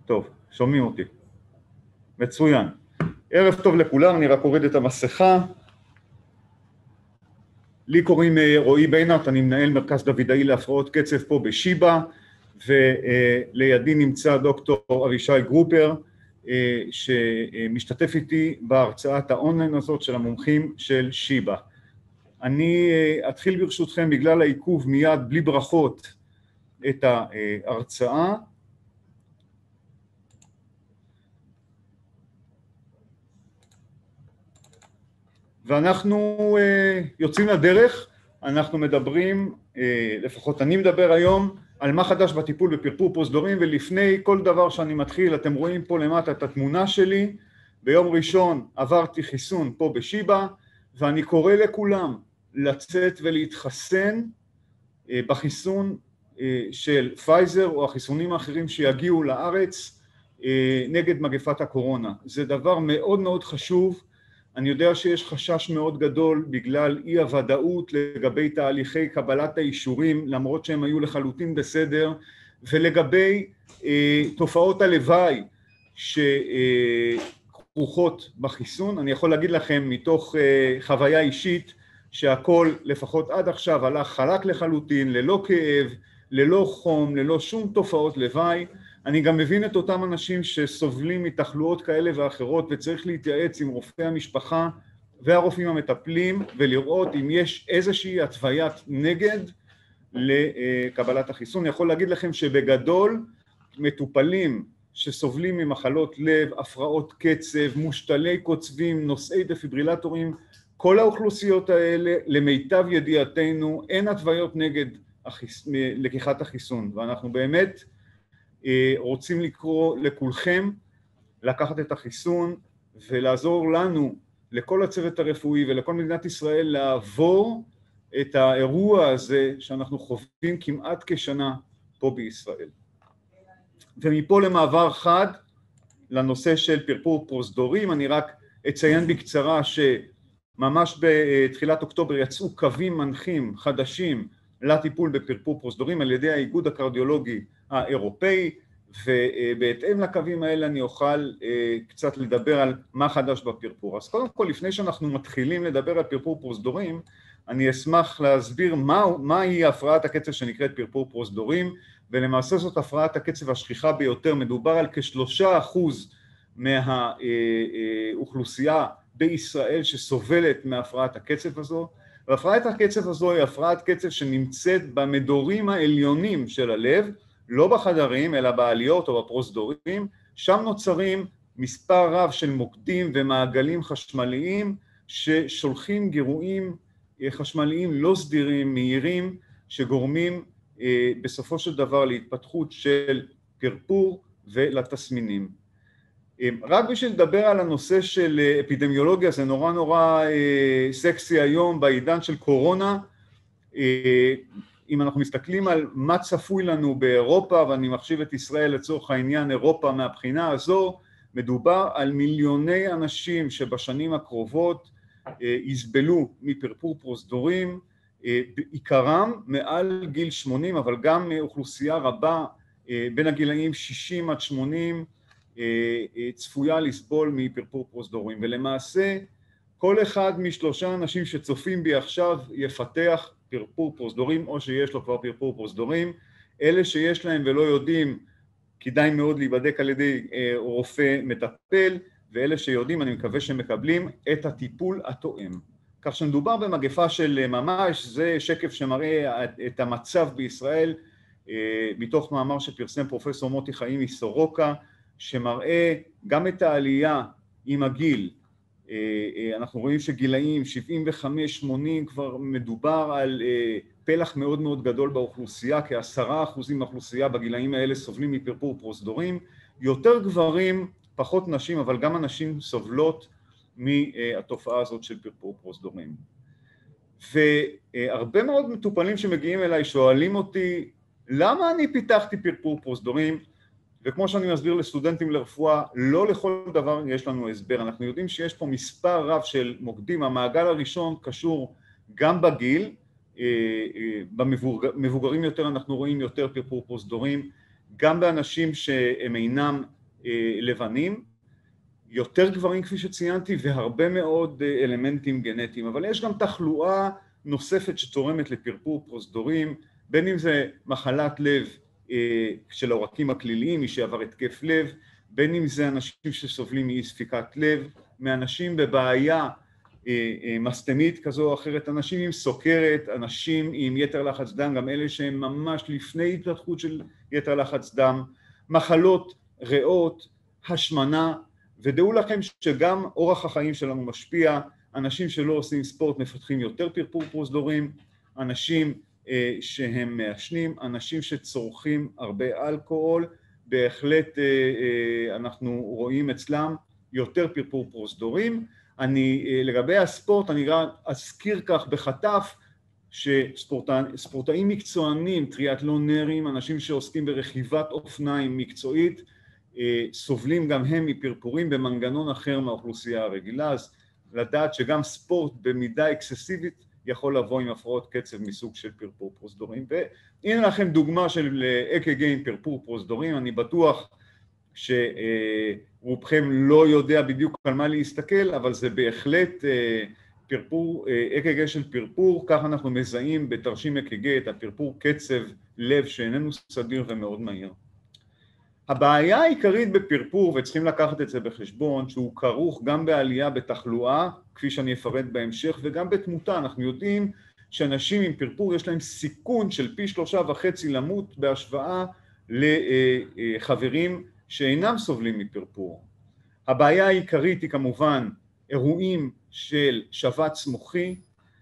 טוב, שומעים אותי. מצוין. ערב טוב לכולם, אני רק אוריד את המסכה. לי קוראים רועי ביינרט, אני מנהל מרכז דוידאי להפרעות קצב פה בשיבא, ולידי נמצא דוקטור אבישי גרופר, שמשתתף איתי בהרצאת האונליין הזאת של המומחים של שיבא. אני אתחיל ברשותכם בגלל העיכוב מיד בלי ברכות את ההרצאה. ואנחנו יוצאים לדרך. אנחנו מדברים, לפחות אני מדבר היום, על מה חדש בטיפול בפרפור פרוזדורים, ולפני כל דבר שאני מתחיל, אתם רואים פה למטה את התמונה שלי. ביום ראשון עברתי חיסון פה בשיבא, ואני קורא לכולם לצאת ולהתחסן בחיסון של פייזר או החיסונים האחרים שיגיעו לארץ נגד מגפת הקורונה. זה דבר מאוד מאוד חשוב. אני יודע שיש חשש מאוד גדול בגלל אי הוודאות לגבי תהליכי קבלת האישורים, למרות שהם היו לחלוטין בסדר, ולגבי תופעות הלוואי שכרוכות בחיסון. אני יכול להגיד לכם מתוך חוויה אישית שהכל לפחות עד עכשיו הלך חלק לחלוטין, ללא כאב, ללא חום, ללא שום תופעות לוואי. אני גם מבין את אותם אנשים שסובלים מתחלואות כאלה ואחרות, וצריך להתייעץ עם רופאי המשפחה והרופאים המטפלים ולראות אם יש איזושהי התוויית נגד לקבלת החיסון. אני יכול להגיד לכם שבגדול מטופלים שסובלים ממחלות לב, הפרעות קצב, מושתלי קוצבים, נושאי דפיברילטורים, כל האוכלוסיות האלה למיטב ידיעתנו אין התוויות נגד לקיחת החיסון, ואנחנו באמת רוצים לקרוא לכולכם לקחת את החיסון ולעזור לנו, לכל הצוות הרפואי ולכל מדינת ישראל, לעבור את האירוע הזה שאנחנו חווים כמעט כשנה פה בישראל. ומפה למעבר חד לנושא של פרפור פרוזדורים, אני רק אציין בקצרה שממש בתחילת אוקטובר יצאו קווים מנחים חדשים לטיפול בפרפור פרוזדורים על ידי האיגוד הקרדיולוגי האירופאי, ובהתאם לקווים האלה אני אוכל קצת לדבר על מה חדש בפרפור. אז קודם כל, לפני שאנחנו מתחילים לדבר על פרפור פרוזדורים, אני אשמח להסביר מהי הפרעת הקצב שנקראת פרפור פרוזדורים, ולמעשה זאת הפרעת הקצב השכיחה ביותר. מדובר על כ3% מהאוכלוסייה בישראל שסובלת מהפרעת הקצב הזו, והפרעת הקצב הזו היא הפרעת קצב שנמצאת במדורים העליונים של הלב, לא בחדרים אלא בעליות או בפרוזדורים. שם נוצרים מספר רב של מוקדים ומעגלים חשמליים ששולחים גירויים חשמליים לא סדירים מהירים שגורמים בסופו של דבר להתפתחות של פרפור ולתסמינים. רק בשביל לדבר על הנושא של אפידמיולוגיה, זה נורא סקסי היום בעידן של קורונה. אם אנחנו מסתכלים על מה צפוי לנו באירופה, ואני מחשיב את ישראל לצורך העניין אירופה מהבחינה הזו, מדובר על מיליוני אנשים שבשנים הקרובות יסבלו מפרפור פרוזדורים, בעיקרם מעל גיל 80, אבל גם אוכלוסייה רבה בין הגילאים 60 עד 80 צפויה לסבול מפרפור פרוזדורים. ולמעשה כל אחד משלושה אנשים שצופים בי עכשיו יפתח פרפור פרוזדורים, או שיש לו כבר פרפור פרוזדורים. אלה שיש להם ולא יודעים, כדאי מאוד להיבדק על ידי רופא מטפל, ואלה שיודעים, אני מקווה שמקבלים את הטיפול התואם. כך שמדובר במגפה של ממש. זה שקף שמראה את המצב בישראל, מתוך מאמר שפרסם פרופסור מוטי חיים מסורוקה, שמראה גם את העלייה עם הגיל. אנחנו רואים שגילאים 75-80 כבר מדובר על פלח מאוד מאוד גדול באוכלוסייה, כ10% מהאוכלוסייה בגילאים האלה סובלים מפרפור פרוזדורים, יותר גברים, פחות נשים, אבל גם הנשים סובלות מהתופעה הזאת של פרפור פרוזדורים. והרבה מאוד מטופלים שמגיעים אליי שואלים אותי, למה אני פיתחתי פרפור פרוזדורים? וכמו שאני מסביר לסטודנטים לרפואה, לא לכל דבר יש לנו הסבר. אנחנו יודעים שיש פה מספר רב של מוקדים. המעגל הראשון קשור גם בגיל, במבוגרים יותר אנחנו רואים יותר פרפור פרוזדורים, גם באנשים שהם אינם לבנים, יותר גברים כפי שציינתי, והרבה מאוד אלמנטים גנטיים, אבל יש גם תחלואה נוספת שתורמת לפרפור פרוזדורים, בין אם זה מחלת לב של העורקים הכליליים, מי שעבר התקף לב, בין אם זה אנשים שסובלים מאי ספיקת לב, מאנשים בבעיה מסטמית כזו או אחרת, אנשים עם סוכרת, אנשים עם יתר לחץ דם, גם אלה שהם ממש לפני התפתחות של יתר לחץ דם, מחלות ריאות, השמנה, ודעו לכם שגם אורח החיים שלנו משפיע, אנשים שלא עושים ספורט מפתחים יותר פרפור פרוזדורים, אנשים שהם מעשנים, אנשים שצורכים הרבה אלכוהול, בהחלט אנחנו רואים אצלם יותר פרפור פרוזדורים. לגבי הספורט, אני רק אזכיר כך בחטף, שספורטאים מקצוענים, טריאטלונרים, אנשים שעוסקים ברכיבת אופניים מקצועית, סובלים גם הם מפרפורים במנגנון אחר מהאוכלוסייה הרגילה, אז לדעת שגם ספורט במידה אקססיבית יכול לבוא עם הפרעות קצב מסוג של פרפור פרוזדורים. והנה לכם דוגמה של אק"ג עם פרפור פרוזדורים, אני בטוח שרובכם לא יודע בדיוק על מה להסתכל, אבל זה בהחלט פרפור, אק"ג של פרפור, כך אנחנו מזהים בתרשים אק"ג את הפרפור קצב לב שאיננו סדיר ומאוד מהיר. הבעיה העיקרית בפרפור, וצריכים לקחת את זה בחשבון, שהוא כרוך גם בעלייה בתחלואה, כפי שאני אפרט בהמשך, וגם בתמותה. אנחנו יודעים שאנשים עם פרפור יש להם סיכון של פי 3.5 למות בהשוואה לחברים שאינם סובלים מפרפור. הבעיה העיקרית היא כמובן אירועים של שבץ מוחי,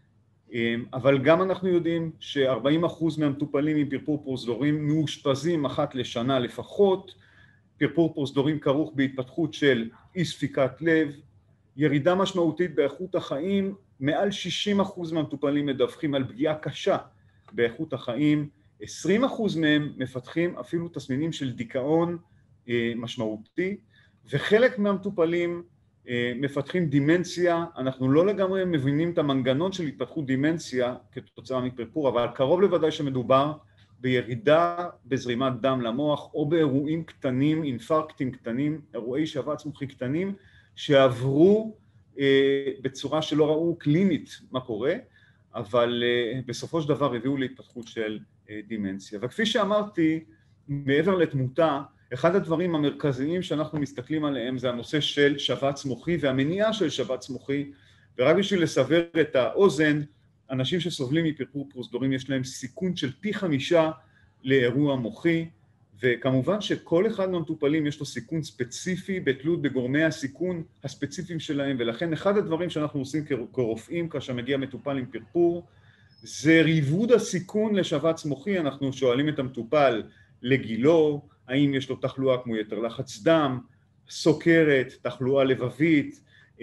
אבל גם אנחנו יודעים ש40% מהמטופלים עם פרפור פרוזדורים מאושפזים אחת לשנה לפחות. פרפור פרוזדורים כרוך בהתפתחות של אי ספיקת לב, ירידה משמעותית באיכות החיים, מעל 60% מהמטופלים מדווחים על פגיעה קשה באיכות החיים, 20% מהם מפתחים אפילו תסמינים של דיכאון משמעותי, וחלק מהמטופלים מפתחים דימנציה. אנחנו לא לגמרי מבינים את המנגנון של התפתחות דימנציה כתוצאה מפרפור, אבל קרוב לוודאי שמדובר בירידה בזרימת דם למוח, או באירועים קטנים, אינפרקטים קטנים, אירועי שבץ מוחי קטנים, שעברו בצורה שלא ראו קלינית מה קורה, אבל בסופו של דבר הביאו להתפתחות של דימנציה. וכפי שאמרתי, מעבר לתמותה, אחד הדברים המרכזיים שאנחנו מסתכלים עליהם זה הנושא של שבץ מוחי והמניעה של שבץ מוחי, ורק בשביל לסבר את האוזן, אנשים שסובלים מפרפור פרוזדורים יש להם סיכון של פי 5 לאירוע מוחי, וכמובן שכל אחד מהמטופלים יש לו סיכון ספציפי בתלות בגורמי הסיכון הספציפיים שלהם, ולכן אחד הדברים שאנחנו עושים כרופאים כאשר מגיע מטופל עם פרפור, זה ריבוד הסיכון לשבץ מוחי. אנחנו שואלים את המטופל לגילו, האם יש לו תחלואה כמו יתר לחץ דם, סוכרת, תחלואה לבבית,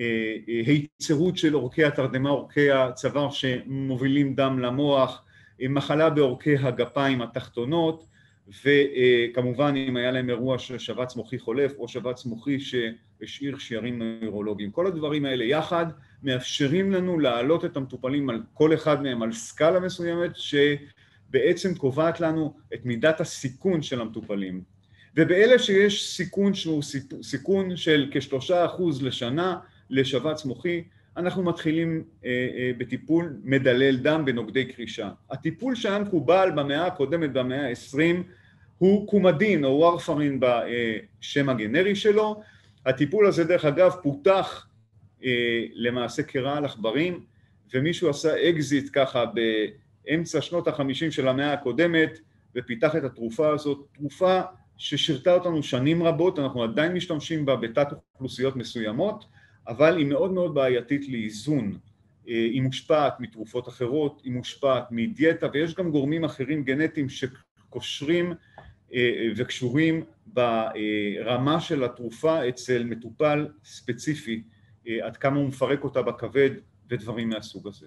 היצרות של עורקי התרדמה, עורקי הצוואר שמובילים דם למוח, מחלה בעורקי הגפיים התחתונות, וכמובן אם היה להם אירוע של שבץ מוחי חולף או שבץ מוחי שהשאיר שיירים נוירולוגיים. כל הדברים האלה יחד מאפשרים לנו להעלות את המטופלים על כל אחד מהם על סקאלה מסוימת שבעצם קובעת לנו את מידת הסיכון של המטופלים. ובאלה שיש סיכון שהוא סיכון של כ3% לשנה לשבץ מוחי, אנחנו מתחילים בטיפול מדלל דם בנוגדי קרישה. הטיפול שהיה מקובל במאה הקודמת, במאה ה-20, הוא קומדין או וורפרין בשם הגנרי שלו. הטיפול הזה דרך אגב פותח למעשה כרעל עכברים, ומישהו עשה אקזיט ככה באמצע שנות ה-50 של המאה הקודמת, ופיתח את התרופה הזאת, תרופה ששירתה אותנו שנים רבות, אנחנו עדיין משתמשים בה בתת אוכלוסיות מסוימות, אבל היא מאוד מאוד בעייתית לאיזון. היא מושפעת מתרופות אחרות, היא מושפעת מדיאטה, ויש גם גורמים אחרים גנטיים שקושרים וקשורים ברמה של התרופה אצל מטופל ספציפי, עד כמה הוא מפרק אותה בכבד ודברים מהסוג הזה.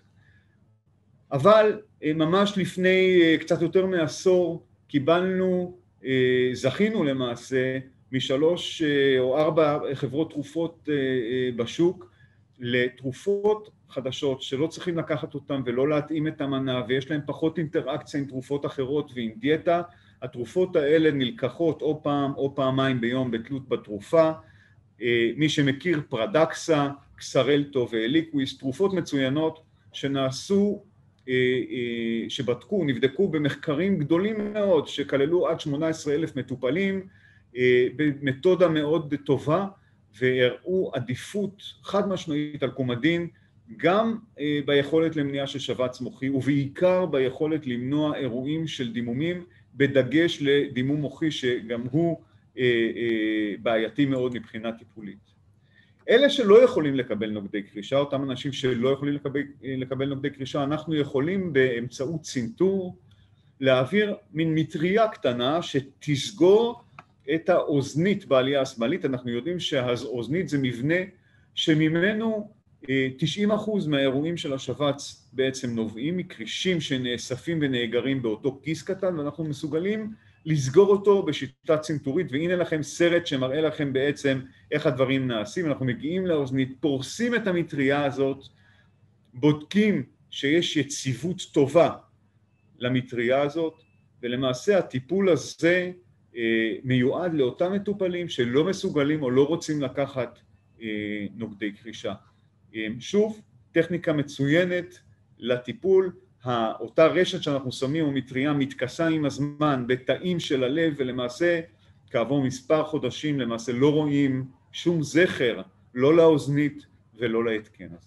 אבל ממש לפני קצת יותר מעשור קיבלנו, זכינו למעשה, משלוש או 4 חברות תרופות בשוק לתרופות חדשות שלא צריכים לקחת אותן ולא להתאים את המנה, ויש להן פחות אינטראקציה עם תרופות אחרות ועם דיאטה. התרופות האלה נלקחות או פעם או פעמיים ביום בתלות בתרופה. מי שמכיר פרדקסה, קסרלטו ואליקוויס, תרופות מצוינות שנעשו, שבדקו, נבדקו במחקרים גדולים מאוד שכללו עד 18,000 מטופלים במתודה מאוד טובה, והראו עדיפות חד משמעית על קומדין גם ביכולת למניעה של שבץ מוחי ובעיקר ביכולת למנוע אירועים של דימומים, בדגש לדימום מוחי שגם הוא בעייתי מאוד מבחינה טיפולית. אלה שלא יכולים לקבל נוגדי קרישה, אותם אנשים שלא יכולים לקבל נוגדי קרישה, אנחנו יכולים באמצעות צנתור להעביר מין מטריה קטנה שתסגור את האוזנית בעלייה השמאלית. אנחנו יודעים שהאוזנית זה מבנה שממנו 90% מהאירועים של השבץ בעצם נובעים מקרישים שנאספים ונאגרים באותו כיס קטן, ואנחנו מסוגלים לסגור אותו בשיטה צנתורית. והנה לכם סרט שמראה לכם בעצם איך הדברים נעשים. אנחנו מגיעים לאוזנית, פורסים את המטריה הזאת, בודקים שיש יציבות טובה למטריה הזאת, ולמעשה הטיפול הזה מיועד לאותם מטופלים שלא מסוגלים או לא רוצים לקחת נוגדי קרישה. שוב, טכניקה מצוינת לטיפול. אותה רשת שאנחנו שמים או מטריה מתכסה עם הזמן בתאים של הלב, ולמעשה כעבור מספר חודשים למעשה לא רואים שום זכר, לא לאוזנית ולא להתקן הזה.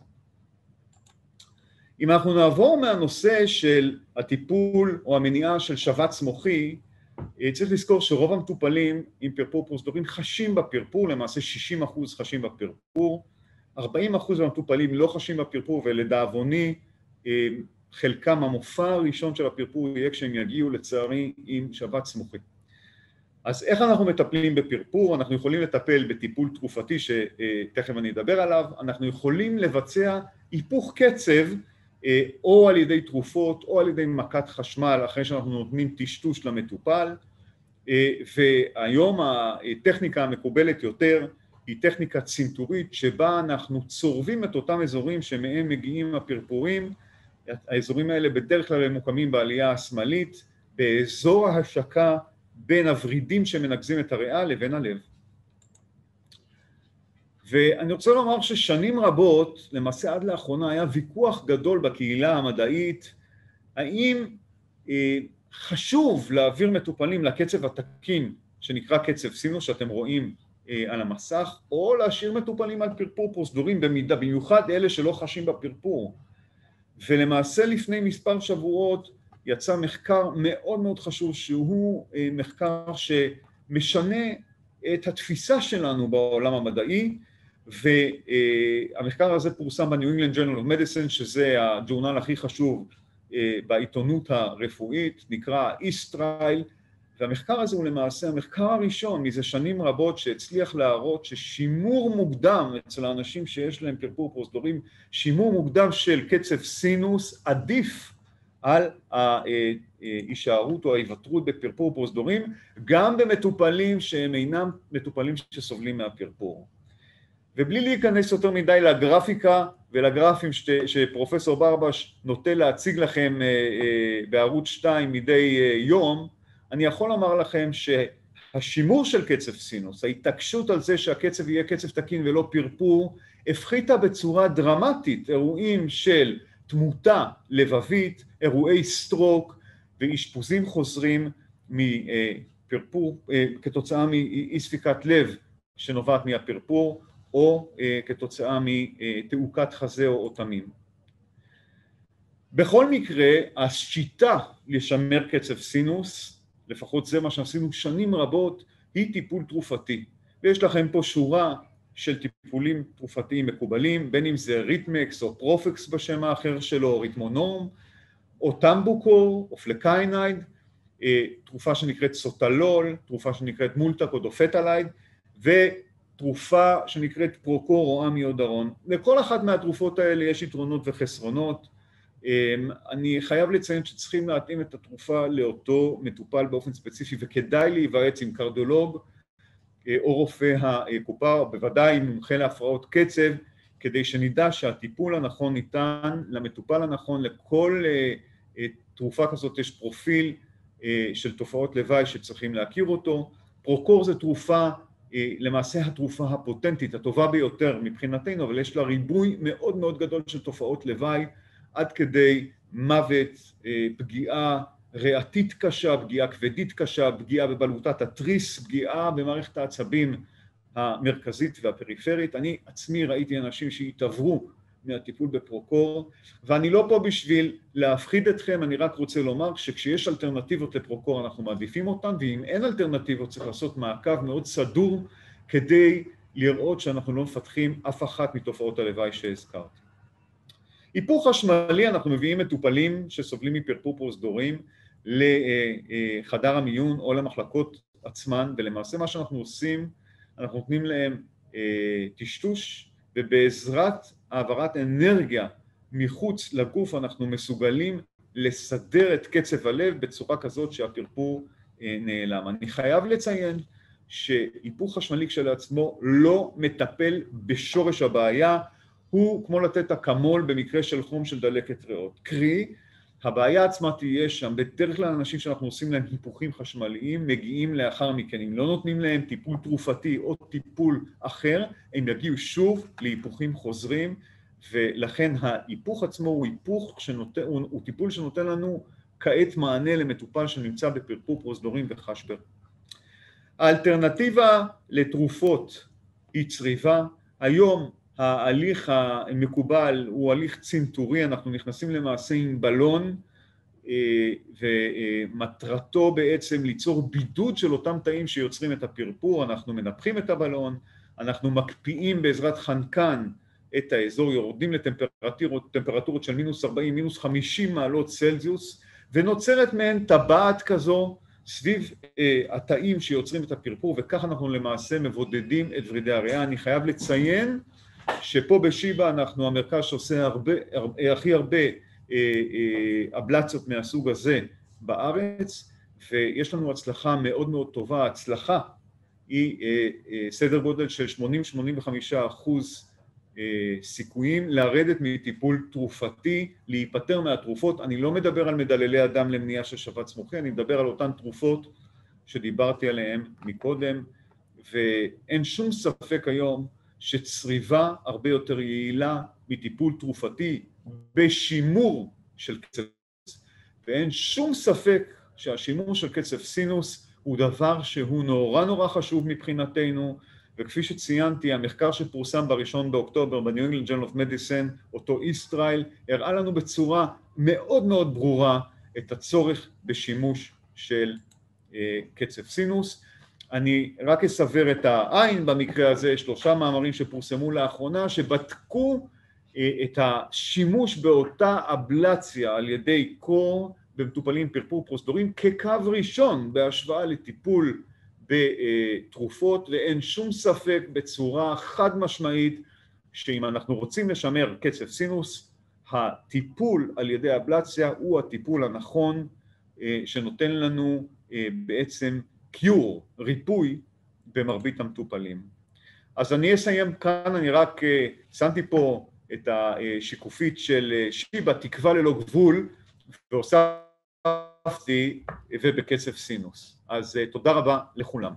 אם אנחנו נעבור מהנושא של הטיפול או המניעה של שבץ מוחי, צריך לזכור שרוב המטופלים עם פרפור פרוזדורין חשים בפרפור, למעשה 60% חשים בפרפור, 40% מהמטופלים לא חשים בפרפור, ולדאבוני חלקם המופע הראשון של הפרפור יהיה כשהם יגיעו לצערי עם שבץ מוחי. אז איך אנחנו מטפלים בפרפור? אנחנו יכולים לטפל בטיפול תרופתי שתכף אני אדבר עליו, אנחנו יכולים לבצע היפוך קצב או על ידי תרופות או על ידי מכת חשמל אחרי שאנחנו נותנים טשטוש למטופל, והיום הטכניקה המקובלת יותר היא טכניקה צנתורית שבה אנחנו צורבים את אותם אזורים שמהם מגיעים הפרפורים. האזורים האלה בדרך כלל ממוקמים בעלייה השמאלית, באזור ההשקה בין הוורידים שמנקזים את הריאה לבין הלב. ואני רוצה לומר ששנים רבות, למעשה עד לאחרונה, היה ויכוח גדול בקהילה המדעית, האם חשוב להעביר מטופלים לקצב התקין, שנקרא קצב סינוס, שאתם רואים על המסך, או להשאיר מטופלים על פרפור פרוזדורין במידה, במיוחד אלה שלא חשים בפרפור. ולמעשה לפני מספר שבועות יצא מחקר מאוד מאוד חשוב, שהוא מחקר שמשנה את התפיסה שלנו בעולם המדעי, והמחקר הזה פורסם ב-New England Journal of Medicine, שזה הג'ורנל הכי חשוב בעיתונות הרפואית, נקרא איסטרייל, והמחקר הזה הוא למעשה המחקר הראשון מזה שנים רבות שהצליח להראות ששימור מוקדם אצל האנשים שיש להם פרפור פרוזדורין, שימור מוקדם של קצב סינוס עדיף על ההישארות או ההיוותרות בפרפור פרוזדורין, גם במטופלים שהם אינם מטופלים שסובלים מהפרפור. ובלי להיכנס יותר מדי לגרפיקה ולגרפים שפרופסור ברבש נוטה להציג לכם בערוץ 2 מדי יום, אני יכול לומר לכם שהשימור של קצב סינוס, ההתעקשות על זה שהקצב יהיה קצב תקין ולא פרפור, הפחיתה בצורה דרמטית אירועים של תמותה לבבית, אירועי סטרוק ואשפוזים חוזרים מפרפור, כתוצאה מאי ספיקת לב שנובעת מהפרפור, או כתוצאה מתעוקת חזה או תמים. בכל מקרה, השיטה לשמר קצב סינוס, לפחות זה מה שעשינו שנים רבות, היא טיפול תרופתי. ויש לכם פה שורה של טיפולים תרופתיים מקובלים, בין אם זה ריתמקס או פרופקס בשם האחר שלו, או ריתמונורם, או טמבוקור, או פלקיינייד, תרופה שנקראת סוטלול, תרופה שנקראת מולטק או דופטלייד, ותרופה שנקראת פרוקור או אמיודרון. לכל אחת מהתרופות האלה יש יתרונות וחסרונות. אני חייב לציין שצריכים להתאים את התרופה לאותו מטופל באופן ספציפי, וכדאי להיוועץ עם קרדיולוג או רופא הקופה, בוודאי מומחה להפרעות קצב, כדי שנדע שהטיפול הנכון ניתן למטופל הנכון. לכל תרופה כזאת יש פרופיל של תופעות לוואי שצריכים להכיר אותו. פרוקור זה תרופה, למעשה התרופה הפוטנטית, הטובה ביותר מבחינתנו, אבל יש לה ריבוי מאוד מאוד גדול של תופעות לוואי, עד כדי מוות, פגיעה ריאתית קשה, פגיעה כבדית קשה, פגיעה בבלוטת התריס, פגיעה במערכת העצבים המרכזית והפריפרית. אני עצמי ראיתי אנשים שהתעברו מהטיפול בפרוקור, ואני לא פה בשביל להפחיד אתכם, אני רק רוצה לומר שכשיש אלטרנטיבות לפרוקור אנחנו מעדיפים אותן, ואם אין אלטרנטיבות צריך לעשות מעקב מאוד סדור כדי לראות שאנחנו לא מפתחים אף אחת מתופעות הלוואי שהזכרתי. היפוך חשמלי, אנחנו מביאים מטופלים שסובלים מפרפור פרוזדורים לחדר המיון או למחלקות עצמן, ולמעשה מה שאנחנו עושים, אנחנו נותנים להם טשטוש, ובעזרת העברת אנרגיה מחוץ לגוף אנחנו מסוגלים לסדר את קצב הלב בצורה כזאת שהפרפור נעלם. אני חייב לציין שהיפוך חשמלי כשלעצמו לא מטפל בשורש הבעיה, הוא כמו לתת אקמול במקרה של חום של דלקת ריאות. קרי, הבעיה עצמה תהיה שם. בדרך כלל אנשים שאנחנו עושים להם היפוכים חשמליים מגיעים לאחר מכן, אם לא נותנים להם טיפול תרופתי או טיפול אחר, הם יגיעו שוב להיפוכים חוזרים, ולכן ההיפוך עצמו הוא הוא טיפול שנותן לנו כעת מענה למטופל שנמצא בפרפור פרוזדורים וחשבר. האלטרנטיבה לתרופות היא צריבה. היום ההליך המקובל הוא הליך צנתורי, אנחנו נכנסים למעשה עם בלון, ומטרתו בעצם ליצור בידוד של אותם תאים שיוצרים את הפרפור. אנחנו מנפחים את הבלון, אנחנו מקפיאים בעזרת חנקן את האזור, יורדים לטמפרטורות של מינוס 40, מינוס 50 מעלות צלזיוס, ונוצרת מהן טבעת כזו סביב התאים שיוצרים את הפרפור, וכך אנחנו למעשה מבודדים את ורידי הריאה. אני חייב לציין שפה בשיבא אנחנו המרכז שעושה הכי הרבה אבלציות מהסוג הזה בארץ, ויש לנו הצלחה מאוד מאוד טובה. ההצלחה היא סדר גודל של 80-85% סיכויים לרדת מטיפול תרופתי, להיפטר מהתרופות. אני לא מדבר על מדללי הדם למניעה של שבץ מוחי, אני מדבר על אותן תרופות שדיברתי עליהן מקודם, ואין שום ספק היום שצריבה הרבה יותר יעילה מטיפול תרופתי בשימור של קצב סינוס, ואין שום ספק שהשימור של קצב סינוס הוא דבר שהוא נורא חשוב מבחינתנו, וכפי שציינתי, המחקר שפורסם ב1 באוקטובר ב-New England Journal of Medicine, אותו איסטרייל, הראה לנו בצורה מאוד מאוד ברורה את הצורך בשימוש של קצב סינוס. אני רק אסבר את העין במקרה הזה, 3 מאמרים שפורסמו לאחרונה שבדקו את השימוש באותה אבלציה על ידי קור במטופלים פרפור פרוזדורים כקו ראשון בהשוואה לטיפול בתרופות, ואין שום ספק בצורה חד משמעית שאם אנחנו רוצים לשמר קצב סינוס, הטיפול על ידי אבלציה הוא הטיפול הנכון שנותן לנו בעצם קיור, ריפוי במרבית המטופלים. אז אני אסיים כאן, אני רק שמתי פה את השיקופית של שיבא, תקווה ללא גבול, והוספתי ובקצב סינוס. אז תודה רבה לכולם.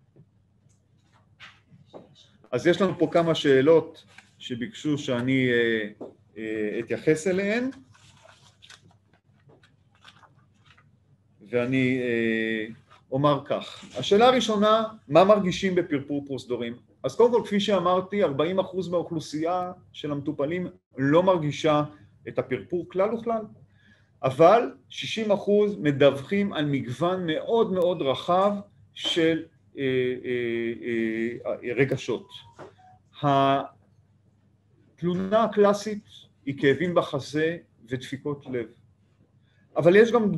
אז יש לנו פה כמה שאלות שביקשו שאני אתייחס אליהן, ואני אומר כך. השאלה הראשונה, מה מרגישים בפרפור פרוזדורים? אז קודם כל, כפי שאמרתי, 40% מהאוכלוסייה של המטופלים לא מרגישה את הפרפור כלל וכלל, אבל 60% מדווחים על מגוון מאוד מאוד רחב של רגשות. התלונה הקלאסית היא כאבים בחזה ודפיקות לב, אבל יש גם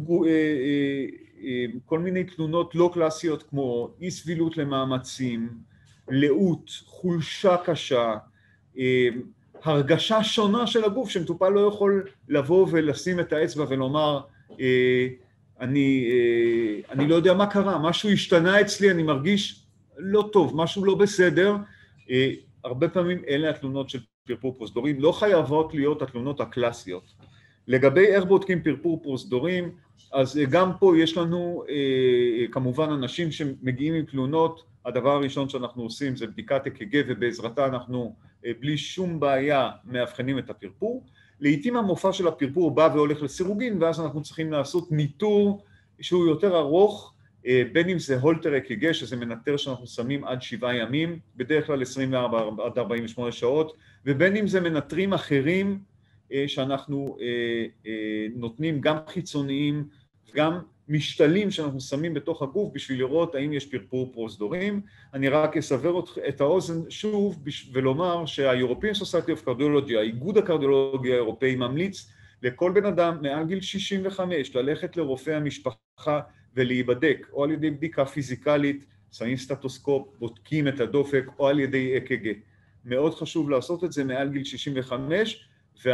כל מיני תלונות לא קלאסיות כמו אי סבילות למאמצים, לאות, חולשה קשה, הרגשה שונה של הגוף שמטופל לא יכול לבוא ולשים את האצבע ולומר אני לא יודע מה קרה, משהו השתנה אצלי, אני מרגיש לא טוב, משהו לא בסדר. הרבה פעמים אלה התלונות של פרפור פרוזדורים, לא חייבות להיות התלונות הקלאסיות. לגבי איך בודקים פרפור פרוזדורים, אז גם פה יש לנו כמובן אנשים שמגיעים עם תלונות, הדבר הראשון שאנחנו עושים זה בדיקת אק"ג, ובעזרתה אנחנו בלי שום בעיה מאבחנים את הפרפור. לעתים המופע של הפרפור בא והולך לסירוגין, ואז אנחנו צריכים לעשות ניטור שהוא יותר ארוך, בין אם זה הולטר אק"ג, שזה מנטר שאנחנו שמים עד 7 ימים, בדרך כלל 24 עד 48 שעות, ובין אם זה מנטרים אחרים שאנחנו נותנים גם חיצוניים, גם משתלים שאנחנו שמים בתוך הגוף בשביל לראות האם יש פרפור פרוזדורים. אני רק אסבר את האוזן שוב ולומר שה-European Society of Cardiology, האיגוד הקרדיולוגי האירופאי, ממליץ לכל בן אדם מעל גיל 65 ללכת לרופא המשפחה ולהיבדק, או על ידי בדיקה פיזיקלית, שמים סטטוסקופ, בודקים את הדופק, או על ידי אק"ג. מאוד חשוב לעשות את זה מעל גיל 65,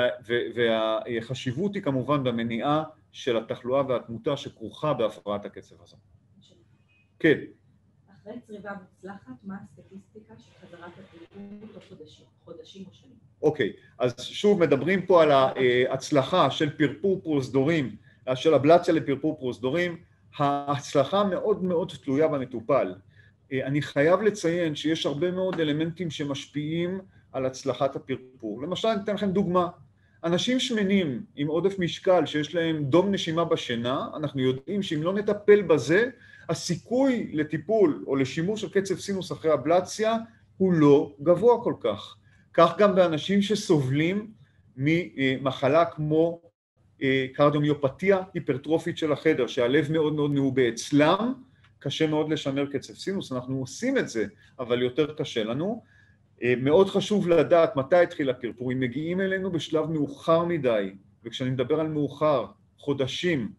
והחשיבות היא כמובן במניעה של התחלואה והתמותה שכרוכה בהפרעת הקצב הזו. כן. אחרי צריבה מוצלחת, מה הסטטיסטיקה של חזרת הפרפור תוך חודשים או שנים? אוקיי, אז שוב מדברים פה על ההצלחה של פרפור פרוזדורים, של אבלציה לפרפור פרוזדורים. ההצלחה מאוד מאוד תלויה במטופל. אני חייב לציין שיש הרבה מאוד אלמנטים שמשפיעים על הצלחת הפרפור. למשל, אני אתן לכם דוגמה. אנשים שמנים עם עודף משקל שיש להם דום נשימה בשינה, אנחנו יודעים שאם לא נטפל בזה, הסיכוי לטיפול או לשימור של קצב סינוס אחרי אבלציה הוא לא גבוה כל כך. כך גם באנשים שסובלים ממחלה כמו קרדיומיופתיה היפרטרופית של החדר, שהלב מאוד מאוד מעובה אצלם, קשה מאוד לשמר קצב סינוס, אנחנו עושים את זה, אבל יותר קשה לנו. מאוד חשוב לדעת מתי התחיל הפרפור, אם מגיעים אלינו בשלב מאוחר מדי, וכשאני מדבר על מאוחר, חודשים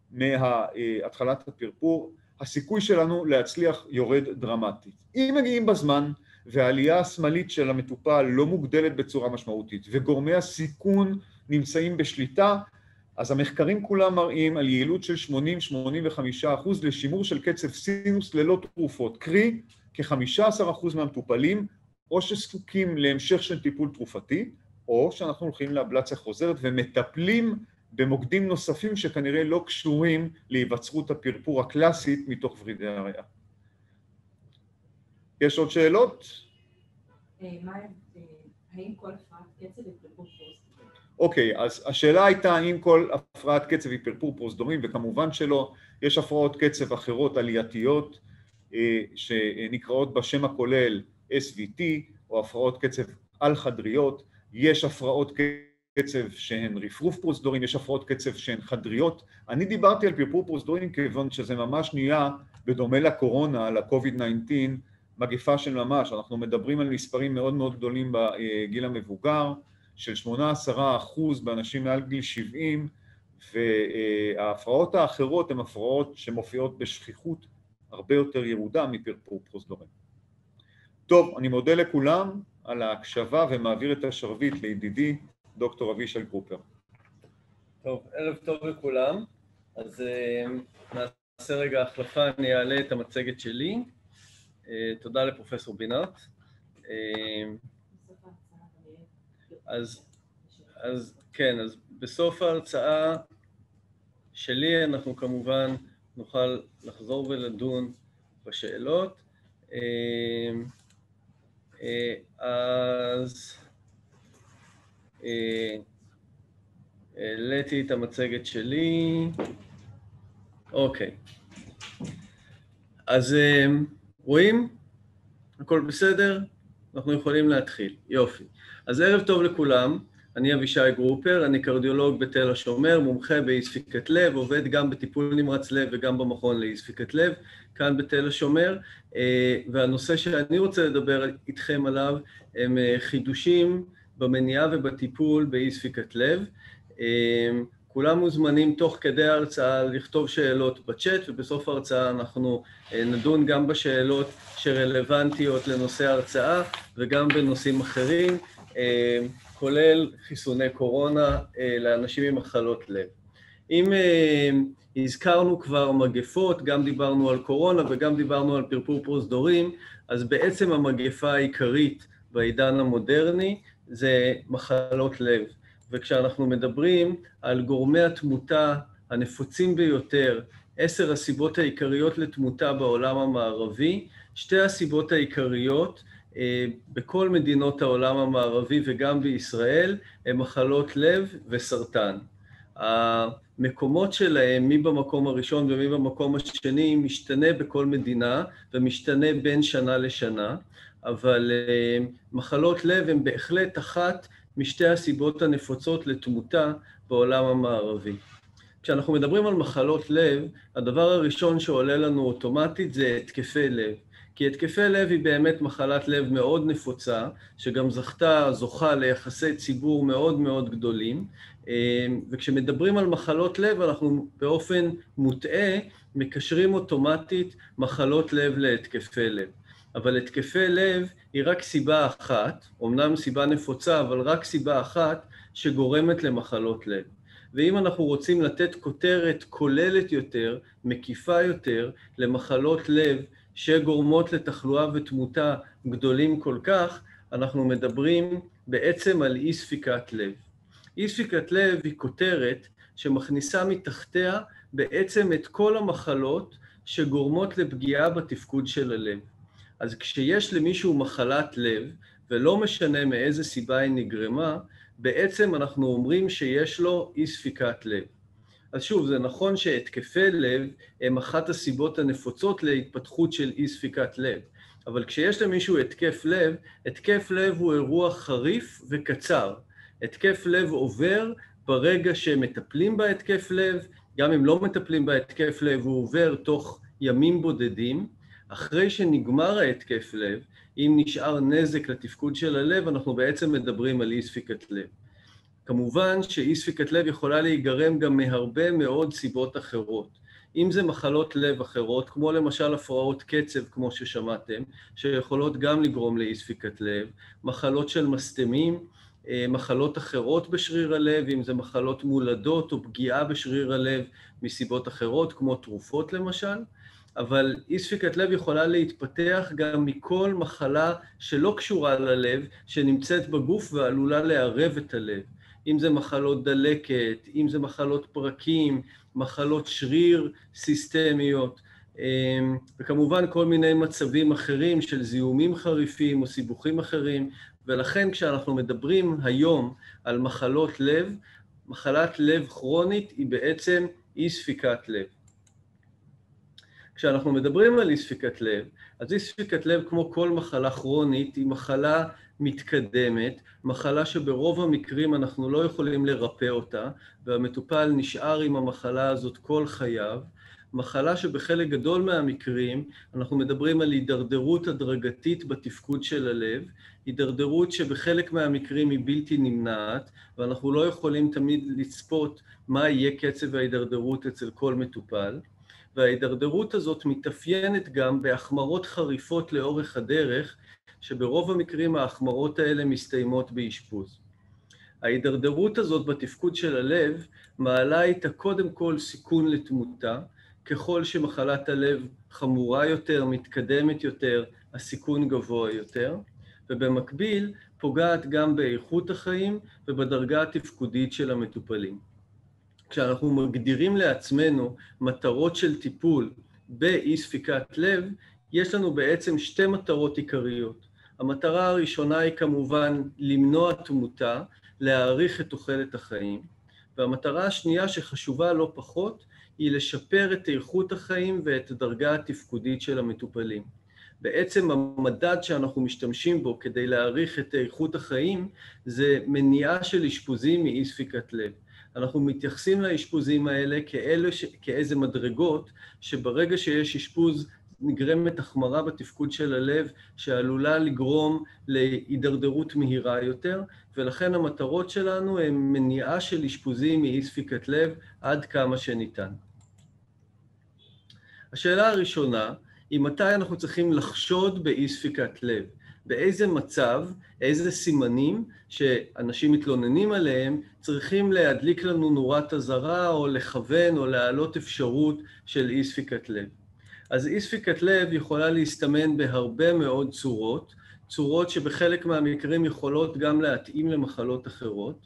מהתחלת הפרפור, הסיכוי שלנו להצליח יורד דרמטית. אם מגיעים בזמן, והעלייה השמאלית של המטופל לא מוגדלת בצורה משמעותית, וגורמי הסיכון נמצאים בשליטה, אז המחקרים כולם מראים על יעילות של 80-85% לשימור של קצב סינוס ללא תרופות, קרי כ-15% מהמטופלים, או שזקוקים להמשך של טיפול תרופתי, או שאנחנו הולכים לאבלציה חוזרת ומטפלים במוקדים נוספים שכנראה לא קשורים להיווצרות הפרפור הקלאסית מתוך ורידי הריאה. יש עוד שאלות? האם כל הפרעת קצב היא פרפור פרוזדורים? אוקיי, אז השאלה הייתה האם כל הפרעת קצב היא פרפור פרוזדורים, וכמובן שלא. יש הפרעות קצב אחרות עלייתיות שנקראות בשם הכולל SVT, או הפרעות קצב על-חדריות. יש הפרעות קצב שהן רפרוף פרוזדורים, יש הפרעות קצב שהן חדריות. אני דיברתי על פרפור פרוזדורים כיוון שזה ממש נהיה, בדומה לקורונה, לקוביד-19, מגפה של ממש. אנחנו מדברים על מספרים מאוד מאוד גדולים בגיל המבוגר, של 8-10% באנשים מעל גיל 70, וההפרעות האחרות הן הפרעות שמופיעות בשכיחות הרבה יותר ירודה מפרפור פרוזדורים. טוב, אני מודה לכולם על ההקשבה ומעביר את השרביט לידידי דוקטור אבישי קרופר. טוב, ערב טוב לכולם. אז נעשה רגע החלפה, אני אעלה את המצגת שלי. תודה לפרופסור בינת. אז כן, אז בסוף ההרצאה שלי אנחנו כמובן נוכל לחזור ולדון בשאלות. אז העליתי את המצגת שלי. אוקיי. אז רואים? הכל בסדר? אנחנו יכולים להתחיל. יופי. אז ערב טוב לכולם. אני אבישי קרופר, אני קרדיולוג בתל השומר, מומחה באי ספיקת לב, עובד גם בטיפול נמרץ לב וגם במכון לאי ספיקת לב, כאן בתל השומר, והנושא שאני רוצה לדבר איתכם עליו הם חידושים במניעה ובטיפול באי ספיקת לב. כולם מוזמנים תוך כדי ההרצאה לכתוב שאלות בצ'אט, ובסוף ההרצאה אנחנו נדון גם בשאלות שרלוונטיות לנושא ההרצאה וגם בנושאים אחרים, כולל חיסוני קורונה לאנשים עם מחלות לב. אם הזכרנו כבר מגפות, גם דיברנו על קורונה וגם דיברנו על פרפור פרוזדורים, אז בעצם המגפה העיקרית בעידן המודרני זה מחלות לב. וכשאנחנו מדברים על גורמי התמותה הנפוצים ביותר, 10 הסיבות העיקריות לתמותה בעולם המערבי, 2 הסיבות העיקריות בכל מדינות העולם המערבי וגם בישראל, הם מחלות לב וסרטן. המקומות שלהם, מי במקום הראשון ומי במקום השני, משתנה בכל מדינה ומשתנה בין שנה לשנה, אבל מחלות לב הן בהחלט אחת משתי הסיבות הנפוצות לתמותה בעולם המערבי. כשאנחנו מדברים על מחלות לב, הדבר הראשון שעולה לנו אוטומטית זה התקפי לב. כי התקפי לב היא באמת מחלת לב מאוד נפוצה, שגם זוכה ליחסי ציבור מאוד מאוד גדולים, וכשמדברים על מחלות לב, אנחנו באופן מוטעה מקשרים אוטומטית מחלות לב להתקפי לב. אבל התקפי לב היא רק סיבה אחת, אומנם סיבה נפוצה, אבל רק סיבה אחת שגורמת למחלות לב. ואם אנחנו רוצים לתת כותרת כוללת יותר, מקיפה יותר, למחלות לב שגורמות לתחלואה ותמותה גדולים כל כך, אנחנו מדברים בעצם על אי ספיקת לב. אי ספיקת לב היא כותרת שמכניסה מתחתיה בעצם את כל המחלות שגורמות לפגיעה בתפקוד של הלב. אז כשיש למישהו מחלת לב, ולא משנה מאיזה סיבה היא נגרמה, בעצם אנחנו אומרים שיש לו אי ספיקת לב. אז שוב, זה נכון שהתקפי לב הם אחת הסיבות הנפוצות להתפתחות של אי ספיקת לב. אבל כשיש למישהו התקף לב הוא אירוע חריף וקצר. התקף לב עובר ברגע שמטפלים בהתקף לב, גם אם לא מטפלים בהתקף לב הוא עובר תוך ימים בודדים. אחרי שנגמר ההתקף לב, אם נשאר נזק לתפקוד של הלב, אנחנו בעצם מדברים על אי ספיקת לב. כמובן שאי ספיקת לב יכולה להיגרם גם מהרבה מאוד סיבות אחרות. אם זה מחלות לב אחרות, כמו למשל הפרעות קצב, כמו ששמעתם, שיכולות גם לגרום לאי ספיקת לב, מחלות של מסתמים, מחלות אחרות בשריר הלב, אם זה מחלות מולדות או פגיעה בשריר הלב מסיבות אחרות, כמו תרופות למשל, אבל אי ספיקת לב יכולה להתפתח גם מכל מחלה שלא קשורה ללב, שנמצאת בגוף ועלולה לערב את הלב. אם זה מחלות דלקת, אם זה מחלות פרקים, מחלות שריר סיסטמיות, וכמובן כל מיני מצבים אחרים של זיהומים חריפים או סיבוכים אחרים, ולכן כשאנחנו מדברים היום על מחלות לב, מחלת לב כרונית היא בעצם אי ספיקת לב. כשאנחנו מדברים על אי ספיקת לב, אז אי ספיקת לב כמו כל מחלה כרונית היא מחלה מתקדמת, מחלה שברוב המקרים אנחנו לא יכולים לרפא אותה, והמטופל נשאר עם המחלה הזאת כל חייו, מחלה שבחלק גדול מהמקרים אנחנו מדברים על הידרדרות הדרגתית בתפקוד של הלב, הידרדרות שבחלק מהמקרים היא בלתי נמנעת, ואנחנו לא יכולים תמיד לצפות מה יהיה קצב ההידרדרות אצל כל מטופל, וההידרדרות הזאת מתאפיינת גם בהחמרות חריפות לאורך הדרך, שברוב המקרים ההחמרות האלה מסתיימות באשפוז. ההידרדרות הזאת בתפקוד של הלב מעלה איתה קודם כל סיכון לתמותה, ככל שמחלת הלב חמורה יותר, מתקדמת יותר, הסיכון גבוה יותר, ובמקביל פוגעת גם באיכות החיים ובדרגה התפקודית של המטופלים. כשאנחנו מגדירים לעצמנו מטרות של טיפול באי ספיקת לב, יש לנו בעצם שתי מטרות עיקריות. המטרה הראשונה היא כמובן למנוע תמותה, להאריך את תוחלת החיים, והמטרה השנייה שחשובה לא פחות, היא לשפר את איכות החיים ואת הדרגה התפקודית של המטופלים. בעצם המדד שאנחנו משתמשים בו כדי להאריך את איכות החיים, זה מניעה של אשפוזים מאי ספיקת לב. אנחנו מתייחסים לאשפוזים האלה כאיזה מדרגות, שברגע שיש אשפוז נגרמת החמרה בתפקוד של הלב, שעלולה לגרום להידרדרות מהירה יותר, ולכן המטרות שלנו הן מניעה של אשפוזים מאי ספיקת לב עד כמה שניתן. השאלה הראשונה היא מתי אנחנו צריכים לחשוד באי ספיקת לב, באיזה מצב, איזה סימנים שאנשים מתלוננים עליהם צריכים להדליק לנו נורת אזהרה או לכוון או להעלות אפשרות של אי ספיקת לב. אז אי ספיקת לב יכולה להסתמן בהרבה מאוד צורות, צורות שבחלק מהמקרים יכולות גם להתאים למחלות אחרות,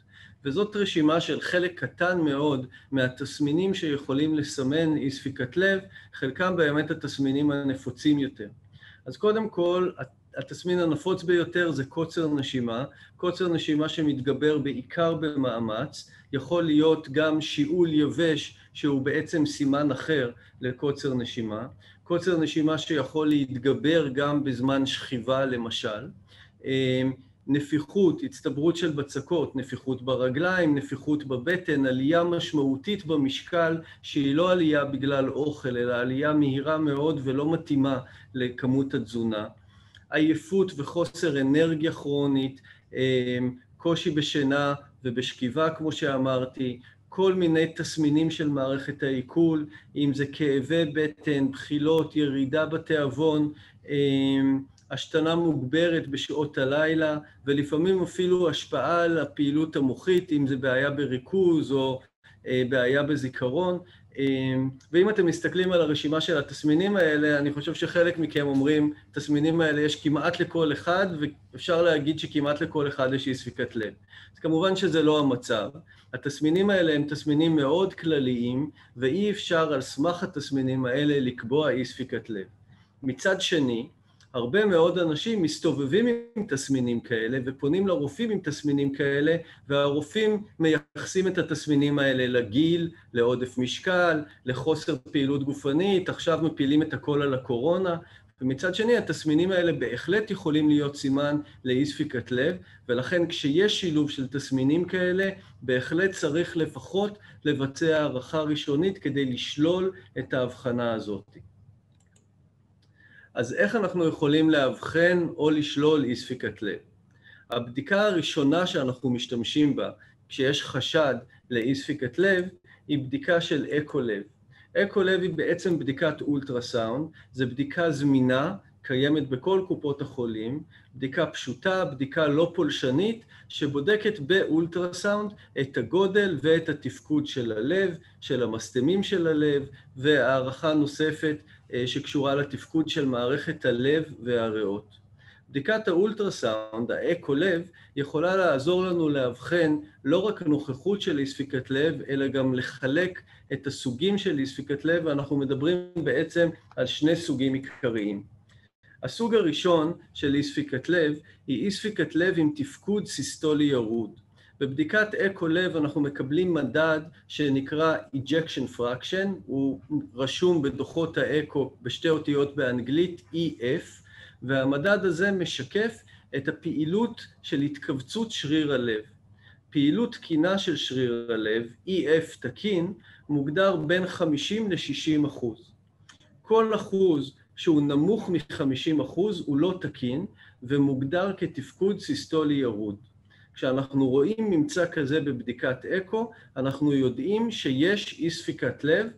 וזאת רשימה של חלק קטן מאוד מהתסמינים שיכולים לסמן אי ספיקת לב, חלקם באמת התסמינים הנפוצים יותר. אז קודם כל, התסמין הנפוץ ביותר זה קוצר נשימה, קוצר נשימה שמתגבר בעיקר במאמץ, יכול להיות גם שיעול יבש שהוא בעצם סימן אחר לקוצר נשימה, קוצר נשימה שיכול להתגבר גם בזמן שכיבה למשל, נפיחות, הצטברות של בצקות, נפיחות ברגליים, נפיחות בבטן, עלייה משמעותית במשקל שהיא לא עלייה בגלל אוכל, אלא עלייה מהירה מאוד ולא מתאימה לכמות התזונה. עייפות וחוסר אנרגיה כרונית, קושי בשינה ובשכיבה כמו שאמרתי, כל מיני תסמינים של מערכת העיכול, אם זה כאבי בטן, בחילות, ירידה בתיאבון, השתנה מוגברת בשעות הלילה, ולפעמים אפילו השפעה על הפעילות המוחית, אם זה בעיה בריכוז או בעיה בזיכרון. ואם אתם מסתכלים על הרשימה של התסמינים האלה, אני חושב שחלק מכם אומרים, תסמינים האלה יש כמעט לכל אחד, ואפשר להגיד שכמעט לכל אחד יש אי ספיקת לב. אז כמובן שזה לא המצב. התסמינים האלה הם תסמינים מאוד כלליים, ואי אפשר על סמך התסמינים האלה לקבוע אי ספיקת לב. מצד שני, הרבה מאוד אנשים מסתובבים עם תסמינים כאלה ופונים לרופאים עם תסמינים כאלה, והרופאים מייחסים את התסמינים האלה לגיל, לעודף משקל, לחוסר פעילות גופנית, עכשיו מפילים את הכל על הקורונה, ומצד שני התסמינים האלה בהחלט יכולים להיות סימן לאי ספיקת לב, ולכן כשיש שילוב של תסמינים כאלה, בהחלט צריך לפחות לבצע הערכה ראשונית כדי לשלול את ההבחנה הזאת. אז איך אנחנו יכולים להבחן או לשלול אי ספיקת לב? הבדיקה הראשונה שאנחנו משתמשים בה כשיש חשד לאי ספיקת לב היא בדיקה של אקו לב. אקו לב היא בעצם בדיקת אולטרסאונד, זו בדיקה זמינה, קיימת בכל קופות החולים, בדיקה פשוטה, בדיקה לא פולשנית, שבודקת באולטרסאונד את הגודל ואת התפקוד של הלב, של המסתמים של הלב, והערכה נוספת שקשורה לתפקוד של מערכת הלב והריאות. בדיקת האולטרסאונד, האקו לב, יכולה לעזור לנו להבחן לא רק נוכחות של אי ספיקת לב, אלא גם לחלק את הסוגים של אי ספיקת לב, ואנחנו מדברים בעצם על שני סוגים עיקריים. הסוג הראשון של אי ספיקת לב היא אי ספיקת לב עם תפקוד סיסטולי ירוד. בבדיקת אקו לב אנחנו מקבלים מדד שנקרא ejection fraction, הוא רשום בדוחות האקו בשתי אותיות באנגלית EF, והמדד הזה משקף את הפעילות של התכווצות שריר הלב. פעילות תקינה של שריר הלב, EF תקין, מוגדר בין 50 ל-60%. כל אחוז שהוא נמוך מ-50% הוא לא תקין ומוגדר כתפקוד סיסטולי ירוד. כשאנחנו רואים ממצא כזה בבדיקת אקו, אנחנו יודעים שיש אי ספיקת לב,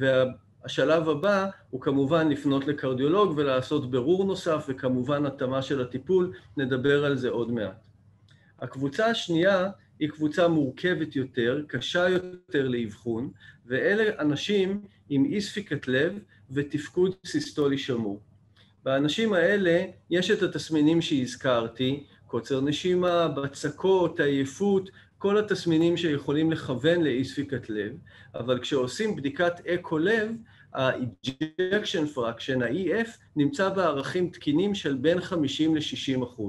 והשלב הבא הוא כמובן לפנות לקרדיולוג ולעשות ברור נוסף, וכמובן התאמה של הטיפול, נדבר על זה עוד מעט. הקבוצה השנייה היא קבוצה מורכבת יותר, קשה יותר לאבחון, ואלה אנשים עם אי ספיקת לב ותפקוד סיסטולי שמור. באנשים האלה יש את התסמינים שהזכרתי, קוצר נשימה, בצקות, עייפות, כל התסמינים שיכולים לכוון לאי ספיקת לב, אבל כשעושים בדיקת אקו לב, ה-ejection fraction, ה-EF, נמצא בערכים תקינים של בין 50 ל-60%.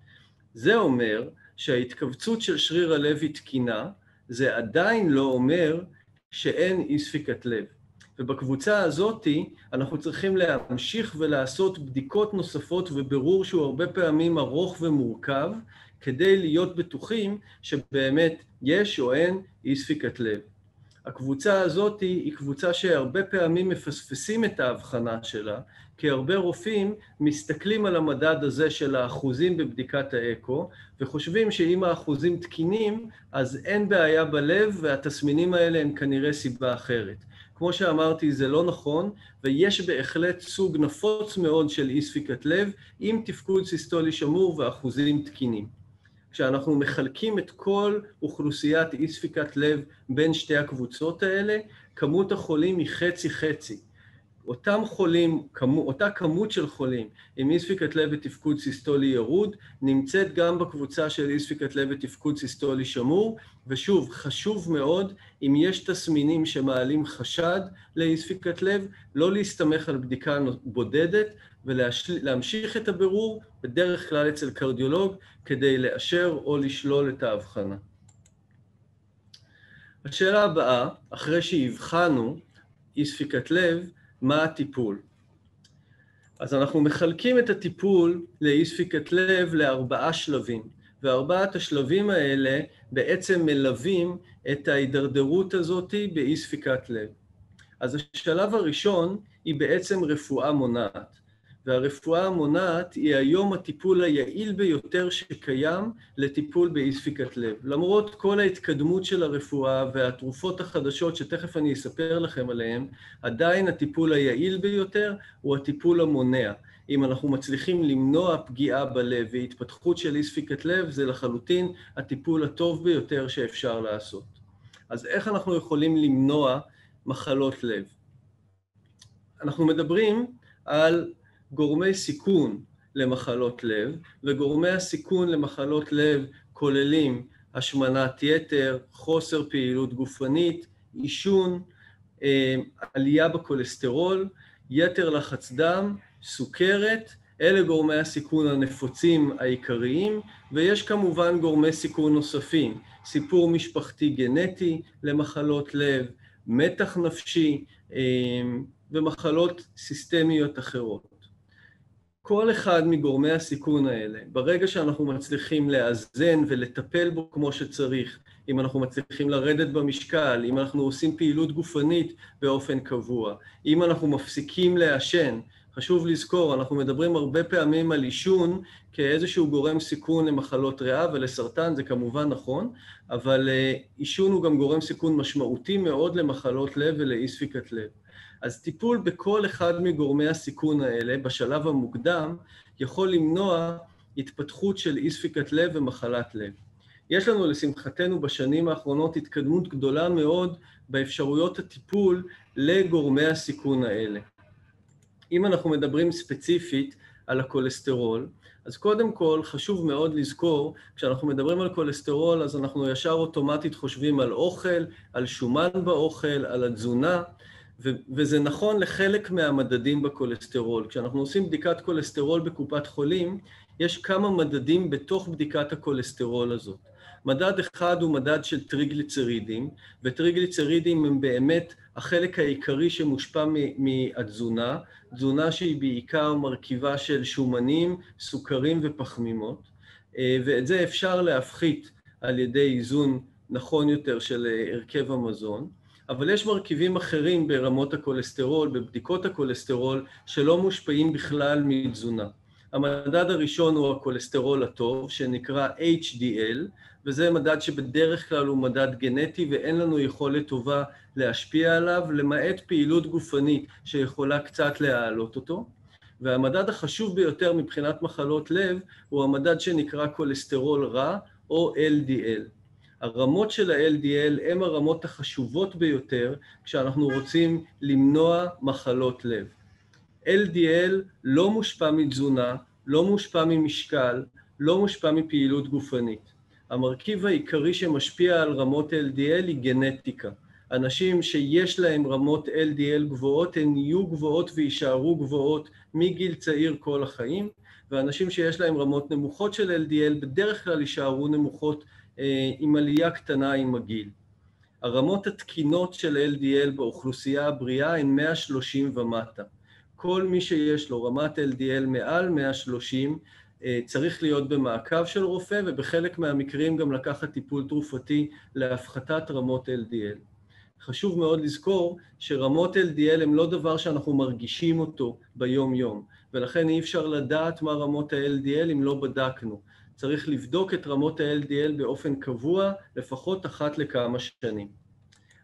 זה אומר שההתכווצות של שריר הלב היא תקינה, זה עדיין לא אומר שאין אי ספיקת לב. ובקבוצה הזאת אנחנו צריכים להמשיך ולעשות בדיקות נוספות וברור שהוא הרבה פעמים ארוך ומורכב, כדי להיות בטוחים שבאמת יש או אין אי ספיקת לב. הקבוצה הזאת היא קבוצה שהרבה פעמים מפספסים את ההבחנה שלה, כי הרבה רופאים מסתכלים על המדד הזה של האחוזים בבדיקת האקו, וחושבים שאם האחוזים תקינים, אז אין בעיה בלב, והתסמינים האלה הם כנראה סיבה אחרת. כמו שאמרתי, זה לא נכון, ויש בהחלט סוג נפוץ מאוד של אי ספיקת לב, עם תפקוד סיסטולי שמור ואחוזים תקינים. כשאנחנו מחלקים את כל אוכלוסיית אי ספיקת לב בין שתי הקבוצות האלה, כמות החולים היא חצי-חצי. אותם חולים, אותה כמות של חולים עם אי ספיקת לב ותפקוד סיסטולי ירוד, נמצאת גם בקבוצה של אי ספיקת לב ותפקוד סיסטולי שמור, ושוב, חשוב מאוד, אם יש תסמינים שמעלים חשד לאי ספיקת לב, לא להסתמך על בדיקה בודדת, ולהמשיך את הבירור בדרך כלל אצל קרדיולוג, כדי לאשר או לשלול את ההבחנה. השאלה הבאה, אחרי שהבחנו אי ספיקת לב, מה הטיפול? אז אנחנו מחלקים את הטיפול לאי ספיקת לב ל4 שלבים, ו4 השלבים האלה בעצם מלווים את ההידרדרות הזאת באי ספיקת לב. אז השלב הראשון היא בעצם רפואה מונעת, והרפואה המונעת היא היום הטיפול היעיל ביותר שקיים לטיפול באי ספיקת לב. למרות כל ההתקדמות של הרפואה והתרופות החדשות שתכף אני אספר לכם עליהן, עדיין הטיפול היעיל ביותר הוא הטיפול המונע. אם אנחנו מצליחים למנוע פגיעה בלב והתפתחות של אי ספיקת לב, זה לחלוטין הטיפול הטוב ביותר שאפשר לעשות. אז איך אנחנו יכולים למנוע מחלות לב? אנחנו מדברים על גורמי סיכון למחלות לב, וגורמי הסיכון למחלות לב כוללים השמנת יתר, חוסר פעילות גופנית, עישון, עלייה בכולסטרול, יתר לחץ דם, סוכרת, אלה גורמי הסיכון הנפוצים העיקריים, ויש כמובן גורמי סיכון נוספים, סיפור משפחתי גנטי למחלות לב, מתח נפשי ומחלות סיסטמיות אחרות. כל אחד מגורמי הסיכון האלה, ברגע שאנחנו מצליחים לאזן ולטפל בו כמו שצריך, אם אנחנו מצליחים לרדת במשקל, אם אנחנו עושים פעילות גופנית באופן קבוע, אם אנחנו מפסיקים לעשן, חשוב לזכור, אנחנו מדברים הרבה פעמים על עישון כאיזשהו גורם סיכון למחלות ריאה ולסרטן, זה כמובן נכון, אבל עישון הוא גם גורם סיכון משמעותי מאוד למחלות לב ולאי ספיקת לב. אז טיפול בכל אחד מגורמי הסיכון האלה בשלב המוקדם יכול למנוע התפתחות של אי ספיקת לב ומחלת לב. יש לנו לשמחתנו בשנים האחרונות התקדמות גדולה מאוד באפשרויות הטיפול לגורמי הסיכון האלה. אם אנחנו מדברים ספציפית על הכולסטרול, אז קודם כל חשוב מאוד לזכור, כשאנחנו מדברים על כולסטרול, אז אנחנו ישר אוטומטית חושבים על אוכל, על שומן באוכל, על התזונה, וזה נכון לחלק מהמדדים בכולסטרול. כשאנחנו עושים בדיקת כולסטרול בקופת חולים, יש כמה מדדים בתוך בדיקת הכולסטרול הזאת. מדד אחד הוא מדד של טריגליצרידים, וטריגליצרידים הם באמת החלק העיקרי שמושפע מהתזונה, תזונה שהיא בעיקר מרכיבה של שומנים, סוכרים ופחמימות, ואת זה אפשר להפחית על ידי איזון נכון יותר של הרכב המזון, אבל יש מרכיבים אחרים ברמות הכולסטרול, בבדיקות הכולסטרול, שלא מושפעים בכלל מתזונה. המדד הראשון הוא הכולסטרול הטוב, שנקרא HDL, וזה מדד שבדרך כלל הוא מדד גנטי, ואין לנו יכולת טובה להשפיע עליו, למעט פעילות גופנית שיכולה קצת להעלות אותו. והמדד החשוב ביותר מבחינת מחלות לב, הוא המדד שנקרא כולסטרול רע, או LDL. הרמות של ה-LDL הן הרמות החשובות ביותר, כשאנחנו רוצים למנוע מחלות לב. LDL לא מושפע מתזונה, לא מושפע ממשקל, לא מושפע מפעילות גופנית. המרכיב העיקרי שמשפיע על רמות LDL היא גנטיקה. אנשים שיש להם רמות LDL גבוהות, הן יהיו גבוהות וישארו גבוהות מגיל צעיר כל החיים, ואנשים שיש להם רמות נמוכות של LDL בדרך כלל יישארו נמוכות עם עלייה קטנה עם הגיל. הרמות התקינות של LDL באוכלוסייה הבריאה הן 130 ומטה. כל מי שיש לו רמת LDL מעל 130 צריך להיות במעקב של רופא, ובחלק מהמקרים גם לקחת טיפול תרופתי להפחתת רמות LDL. חשוב מאוד לזכור שרמות LDL הם לא דבר שאנחנו מרגישים אותו ביום יום, ולכן אי אפשר לדעת מה רמות ה-LDL אם לא בדקנו. צריך לבדוק את רמות ה-LDL באופן קבוע, לפחות אחת לכמה שנים.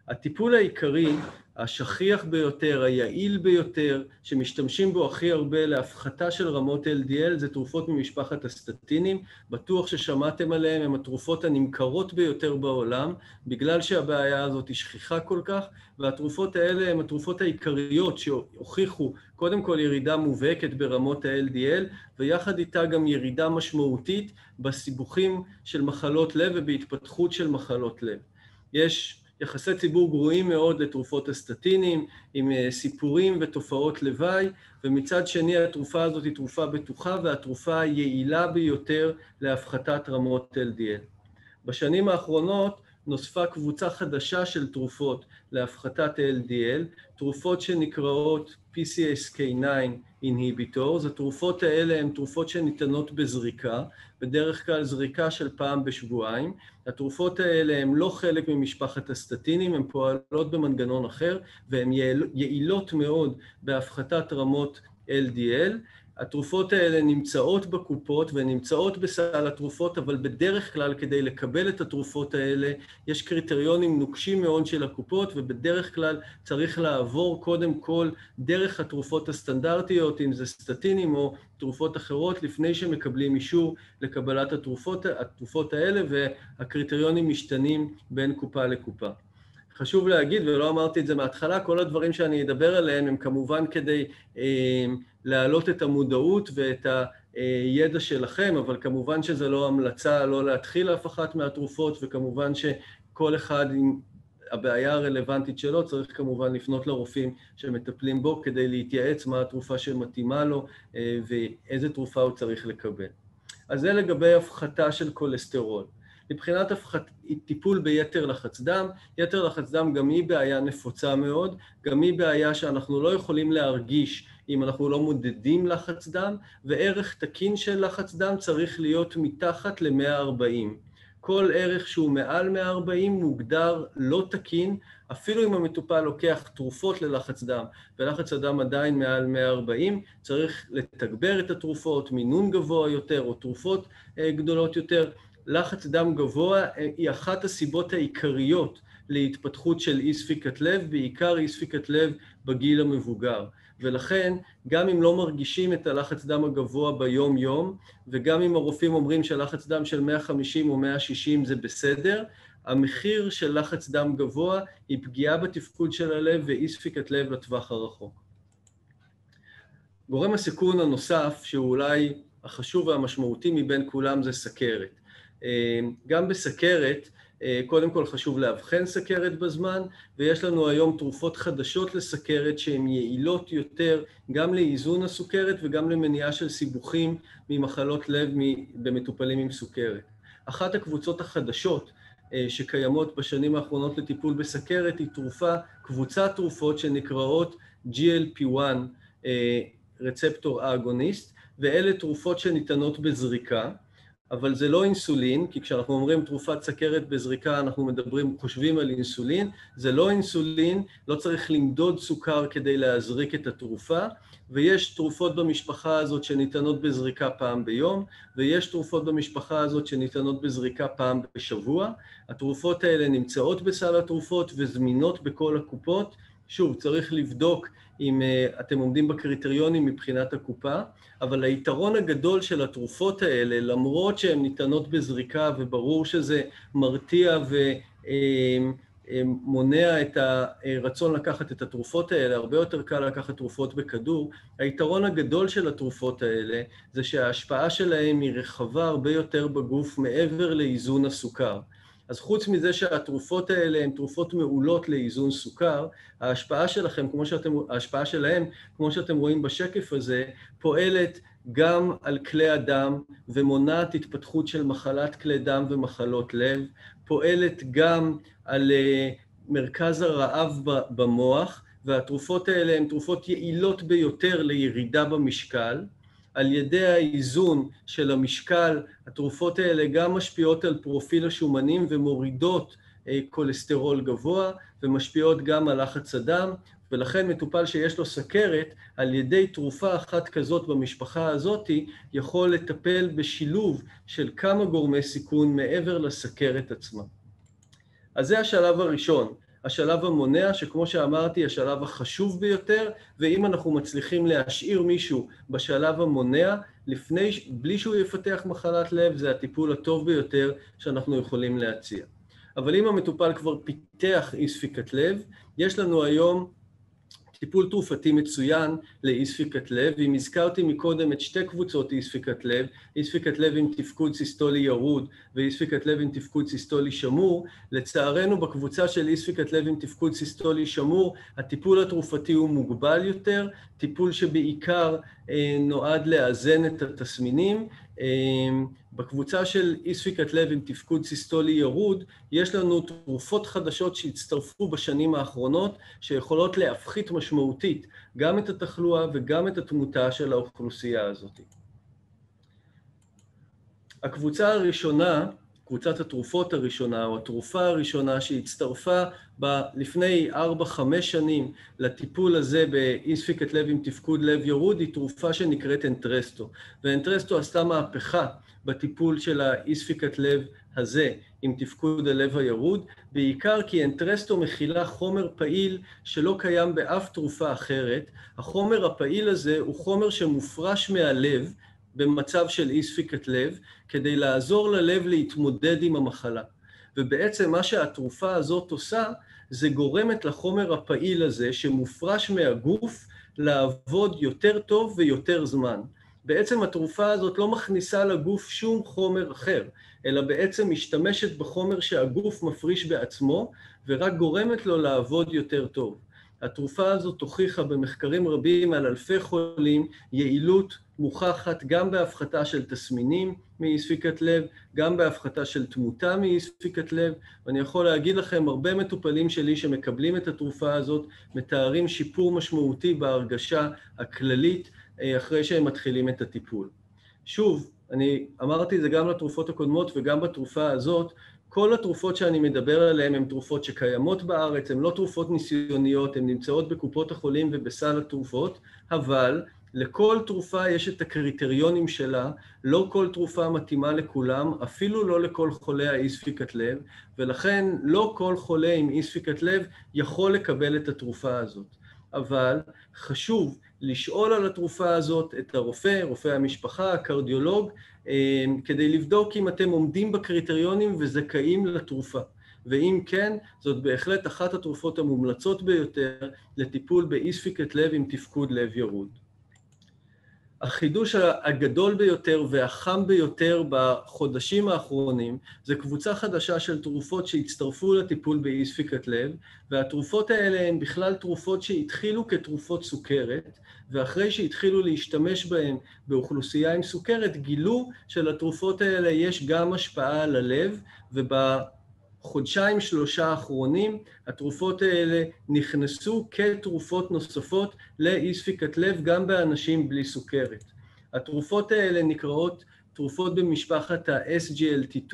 הטיפול העיקרי, השכיח ביותר, היעיל ביותר, שמשתמשים בו הכי הרבה להפחתה של רמות LDL, זה תרופות ממשפחת הסטטינים. בטוח ששמעתם עליהם, הם התרופות הנמכרות ביותר בעולם, בגלל שהבעיה הזאת היא שכיחה כל כך, והתרופות האלה הן התרופות העיקריות שהוכיחו קודם כל ירידה מובהקת ברמות ה-LDL, ויחד איתה גם ירידה משמעותית בסיבוכים של מחלות לב ובהתפתחות של מחלות לב. יש יחסי ציבור גרועים מאוד לתרופות הסטטינים, עם סיפורים ותופעות לוואי, ומצד שני התרופה הזאת היא תרופה בטוחה, והתרופה היעילה ביותר להפחתת רמות LDL. בשנים האחרונות נוספה קבוצה חדשה של תרופות להפחתת LDL, תרופות שנקראות PCSK9 inhibitors. התרופות האלה הן תרופות שניתנות בזריקה, בדרך כלל זריקה של פעם בשבועיים. התרופות האלה הן לא חלק ממשפחת הסטטינים, הן פועלות במנגנון אחר, והן יעילות מאוד בהפחתת רמות LDL. התרופות האלה נמצאות בקופות ונמצאות בסל התרופות, אבל בדרך כלל כדי לקבל את התרופות האלה יש קריטריונים נוקשים מאוד של הקופות, ובדרך כלל צריך לעבור קודם כל דרך התרופות הסטנדרטיות, אם זה סטטינים או תרופות אחרות, לפני שמקבלים אישור לקבלת התרופות האלה, והקריטריונים משתנים בין קופה לקופה. חשוב להגיד, ולא אמרתי את זה מההתחלה, כל הדברים שאני אדבר עליהם הם כמובן כדי להעלות את המודעות ואת הידע שלכם, אבל כמובן שזה לא המלצה לא להתחיל אף אחת מהתרופות, וכמובן שכל אחד עם הבעיה הרלוונטית שלו צריך כמובן לפנות לרופאים שמטפלים בו כדי להתייעץ מה התרופה שמתאימה לו ואיזה תרופה הוא צריך לקבל. אז זה לגבי הפחתה של כולסטרול. מבחינת טיפול ביתר לחץ דם, יתר לחץ דם גם היא בעיה נפוצה מאוד, גם היא בעיה שאנחנו לא יכולים להרגיש אם אנחנו לא מודדים לחץ דם, וערך תקין של לחץ דם צריך להיות מתחת ל-140. כל ערך שהוא מעל 140 מוגדר לא תקין, אפילו אם המטופל לוקח תרופות ללחץ דם, ולחץ הדם עדיין מעל 140, צריך לתגבר את התרופות, מינון גבוה יותר או תרופות גדולות יותר. לחץ דם גבוה היא אחת הסיבות העיקריות להתפתחות של אי ספיקת לב, בעיקר אי ספיקת לב בגיל המבוגר. ולכן, גם אם לא מרגישים את הלחץ דם הגבוה ביום יום, וגם אם הרופאים אומרים שלחץ דם של 150 או 160 זה בסדר, המחיר של לחץ דם גבוה היא פגיעה בתפקוד של הלב ואי ספיקת לב לטווח הרחוק. גורם הסיכון הנוסף, שהוא אולי החשוב והמשמעותי מבין כולם, זה סכרת. גם בסכרת, קודם כל חשוב להבחן סכרת בזמן, ויש לנו היום תרופות חדשות לסכרת שהן יעילות יותר גם לאיזון הסוכרת וגם למניעה של סיבוכים ממחלות לב במטופלים עם סוכרת. אחת הקבוצות החדשות שקיימות בשנים האחרונות לטיפול בסכרת היא קבוצת תרופות שנקראות GLP-1 רצפטור אגוניסט, ואלה תרופות שניתנות בזריקה, אבל זה לא אינסולין, כי כשאנחנו אומרים תרופת סכרת בזריקה, אנחנו חושבים על אינסולין, זה לא אינסולין, לא צריך למדוד סוכר כדי להזריק את התרופה, ויש תרופות במשפחה הזאת שניתנות בזריקה פעם ביום, ויש תרופות במשפחה הזאת שניתנות בזריקה פעם בשבוע. התרופות האלה נמצאות בסל התרופות וזמינות בכל הקופות. שוב, צריך לבדוק אם אתם עומדים בקריטריונים מבחינת הקופה, אבל היתרון הגדול של התרופות האלה, למרות שהן ניתנות בזריקה וברור שזה מרתיע ומונע את הרצון לקחת את התרופות האלה, הרבה יותר קל לקחת תרופות בכדור, היתרון הגדול של התרופות האלה זה שההשפעה שלהן היא רחבה הרבה יותר בגוף מעבר לאיזון הסוכר. אז חוץ מזה שהתרופות האלה הן תרופות מעולות לאיזון סוכר, ההשפעה שלהם, כמו שאתם רואים בשקף הזה, פועלת גם על כלי הדם ומונעת התפתחות של מחלת כלי דם ומחלות לב, פועלת גם על מרכז הרעב במוח, והתרופות האלה הן תרופות יעילות ביותר לירידה במשקל. על ידי האיזון של המשקל, התרופות האלה גם משפיעות על פרופיל השומנים ומורידות כולסטרול גבוה, ומשפיעות גם על לחץ הדם, ולכן מטופל שיש לו סכרת, על ידי תרופה אחת כזאת במשפחה הזאת, יכול לטפל בשילוב של כמה גורמי סיכון מעבר לסכרת עצמה. אז זה השלב הראשון. השלב המונע, שכמו שאמרתי, השלב החשוב ביותר, ואם אנחנו מצליחים להשאיר מישהו בשלב המונע, בלי שהוא יפתח מחלת לב, זה הטיפול הטוב ביותר שאנחנו יכולים להציע. אבל אם המטופל כבר פיתח אי ספיקת לב, יש לנו היום טיפול תרופתי מצוין לאי ספיקת לב, ואם הזכרתי מקודם את שתי קבוצות אי ספיקת לב, אי ספיקת לב עם תפקוד סיסטולי ירוד ואי ספיקת לב עם תפקוד סיסטולי שמור, לצערנו בקבוצה של אי ספיקת לב עם תפקוד סיסטולי שמור, הטיפול התרופתי הוא מוגבל יותר, טיפול שבעיקר נועד לאזן את התסמינים. בקבוצה של אי ספיקת לב עם תפקוד סיסטולי ירוד, יש לנו תרופות חדשות שהצטרפו בשנים האחרונות, שיכולות להפחית משמעותית גם את התחלואה וגם את התמותה של האוכלוסייה הזאת. הקבוצה הראשונה, קבוצת התרופות הראשונה, או התרופה הראשונה שהצטרפה לפני 4-5 שנים לטיפול הזה באי ספיקת לב עם תפקוד לב ירוד, היא תרופה שנקראת אנטרסטו. ואנטרסטו עשתה מהפכה בטיפול של האי ספיקת לב הזה עם תפקוד הלב הירוד, בעיקר כי אנטרסטו מכילה חומר פעיל שלא קיים באף תרופה אחרת. החומר הפעיל הזה הוא חומר שמופרש מהלב במצב של אי ספיקת לב, כדי לעזור ללב להתמודד עם המחלה. ובעצם מה שהתרופה הזאת עושה, זה גורמת לחומר הפעיל הזה שמופרש מהגוף לעבוד יותר טוב ויותר זמן. בעצם התרופה הזאת לא מכניסה לגוף שום חומר אחר, אלא בעצם משתמשת בחומר שהגוף מפריש בעצמו, ורק גורמת לו לעבוד יותר טוב. התרופה הזאת הוכיחה במחקרים רבים על אלפי חולים יעילות מוכחת גם בהפחתה של תסמינים מאי ספיקת לב, גם בהפחתה של תמותה מאי ספיקת לב, ואני יכול להגיד לכם, הרבה מטופלים שלי שמקבלים את התרופה הזאת, מתארים שיפור משמעותי בהרגשה הכללית אחרי שהם מתחילים את הטיפול. שוב, אני אמרתי את זה גם לתרופות הקודמות וגם בתרופה הזאת, כל התרופות שאני מדבר עליהן הן תרופות שקיימות בארץ, הן לא תרופות ניסיוניות, הן נמצאות בקופות החולים ובסל התרופות, אבל לכל תרופה יש את הקריטריונים שלה, לא כל תרופה מתאימה לכולם, אפילו לא לכל חולה האי ספיקת לב, ולכן לא כל חולה עם אי ספיקת לב יכול לקבל את התרופה הזאת. אבל חשוב לשאול על התרופה הזאת את הרופא, רופא המשפחה, הקרדיולוג, כדי לבדוק אם אתם עומדים בקריטריונים וזכאים לתרופה. ואם כן, זאת בהחלט אחת התרופות המומלצות ביותר לטיפול באי ספיקת לב עם תפקוד לב ירוד. החידוש הגדול ביותר והחם ביותר בחודשים האחרונים זה קבוצה חדשה של תרופות שהצטרפו לטיפול באי ספיקת לב, והתרופות האלה הן בכלל תרופות שהתחילו כתרופות סוכרת, ואחרי שהתחילו להשתמש בהן באוכלוסייה עם סוכרת, גילו שלתרופות האלה יש גם השפעה על הלב, בחודשיים-3 האחרונים התרופות האלה נכנסו כתרופות נוספות לאי ספיקת לב גם באנשים בלי סוכרת. התרופות האלה נקראות תרופות במשפחת ה-SGLT2.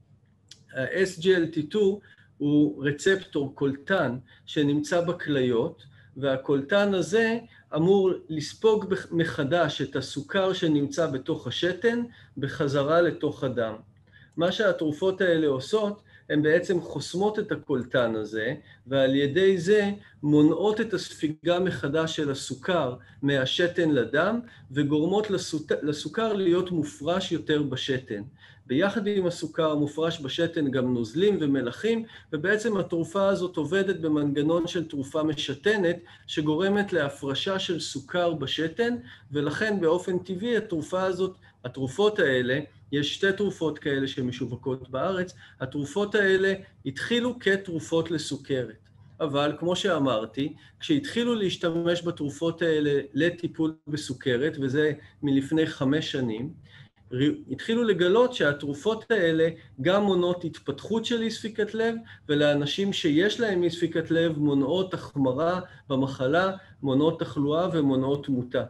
ה-SGLT2 הוא רצפטור קולטן שנמצא בכליות, והקולטן הזה אמור לספוג מחדש את הסוכר שנמצא בתוך השתן בחזרה לתוך הדם. מה שהתרופות האלה עושות, הן בעצם חוסמות את הקולטן הזה, ועל ידי זה מונעות את הספיגה מחדש של הסוכר מהשתן לדם, וגורמות לסוכר להיות מופרש יותר בשתן. ביחד עם הסוכר מופרש בשתן גם נוזלים ומלחים, ובעצם התרופה הזאת עובדת במנגנון של תרופה משתנת, שגורמת להפרשה של סוכר בשתן, ולכן באופן טבעי התרופות האלה, יש 2 תרופות כאלה שמשווקות בארץ, התרופות האלה התחילו כתרופות לסוכרת. אבל כמו שאמרתי, כשהתחילו להשתמש בתרופות האלה לטיפול בסוכרת, וזה מלפני 5 שנים, התחילו לגלות שהתרופות האלה גם מונעות התפתחות של אי ספיקת לב, ולאנשים שיש להם אי ספיקת לב מונעות החמרה במחלה, מונעות תחלואה ומונעות תמותה.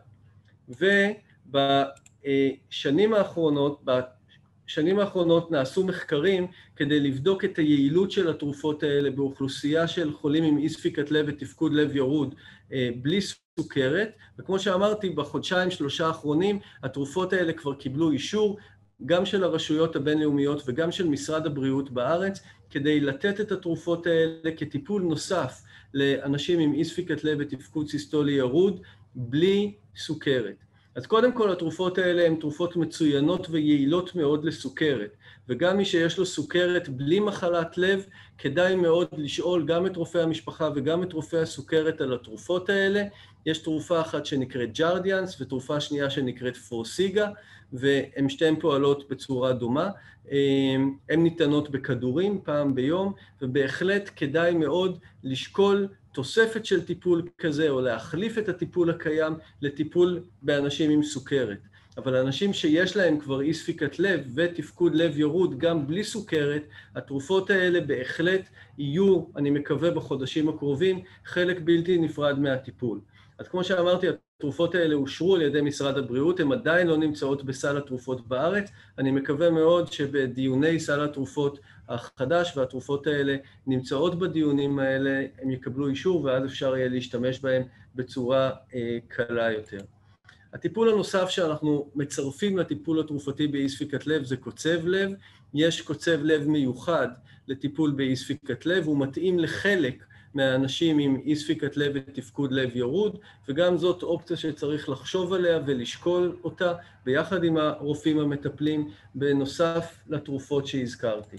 בשנים האחרונות נעשו מחקרים כדי לבדוק את היעילות של התרופות האלה באוכלוסייה של חולים עם אי ספיקת לב ותפקוד לב ירוד בלי סוכרת, וכמו שאמרתי, בחודשיים-3 האחרונים התרופות האלה כבר קיבלו אישור גם של הרשויות הבינלאומיות וגם של משרד הבריאות בארץ, כדי לתת את התרופות האלה כטיפול נוסף לאנשים עם אי ספיקת לב ותפקוד סיסטולי ירוד, בלי סוכרת. אז קודם כל התרופות האלה הן תרופות מצוינות ויעילות מאוד לסוכרת, וגם מי שיש לו סוכרת בלי מחלת לב, כדאי מאוד לשאול גם את רופא המשפחה וגם את רופא הסוכרת על התרופות האלה. יש תרופה אחת שנקראת ג'רדיאנס ותרופה שנייה שנקראת פורסיגה, והן שתיהן פועלות בצורה דומה. הן ניתנות בכדורים פעם ביום, ובהחלט כדאי מאוד לשקול תוספת של טיפול כזה, או להחליף את הטיפול הקיים לטיפול באנשים עם סוכרת. אבל אנשים שיש להם כבר אי ספיקת לב ותפקוד לב ירוד גם בלי סוכרת, התרופות האלה בהחלט יהיו, אני מקווה בחודשים הקרובים, חלק בלתי נפרד מהטיפול. אז כמו שאמרתי, התרופות האלה אושרו על ידי משרד הבריאות, הן עדיין לא נמצאות בסל התרופות בארץ. אני מקווה מאוד שבדיוני סל התרופות החדש והתרופות האלה נמצאות בדיונים האלה, הם יקבלו אישור ואז אפשר יהיה להשתמש בהם בצורה קלה יותר. הטיפול הנוסף שאנחנו מצרפים לטיפול התרופתי באי ספיקת לב זה קוצב לב. יש קוצב לב מיוחד לטיפול באי ספיקת לב, הוא מתאים לחלק מהאנשים עם אי ספיקת לב ותפקוד לב ירוד, וגם זאת אופציה שצריך לחשוב עליה ולשקול אותה ביחד עם הרופאים המטפלים בנוסף לתרופות שהזכרתי.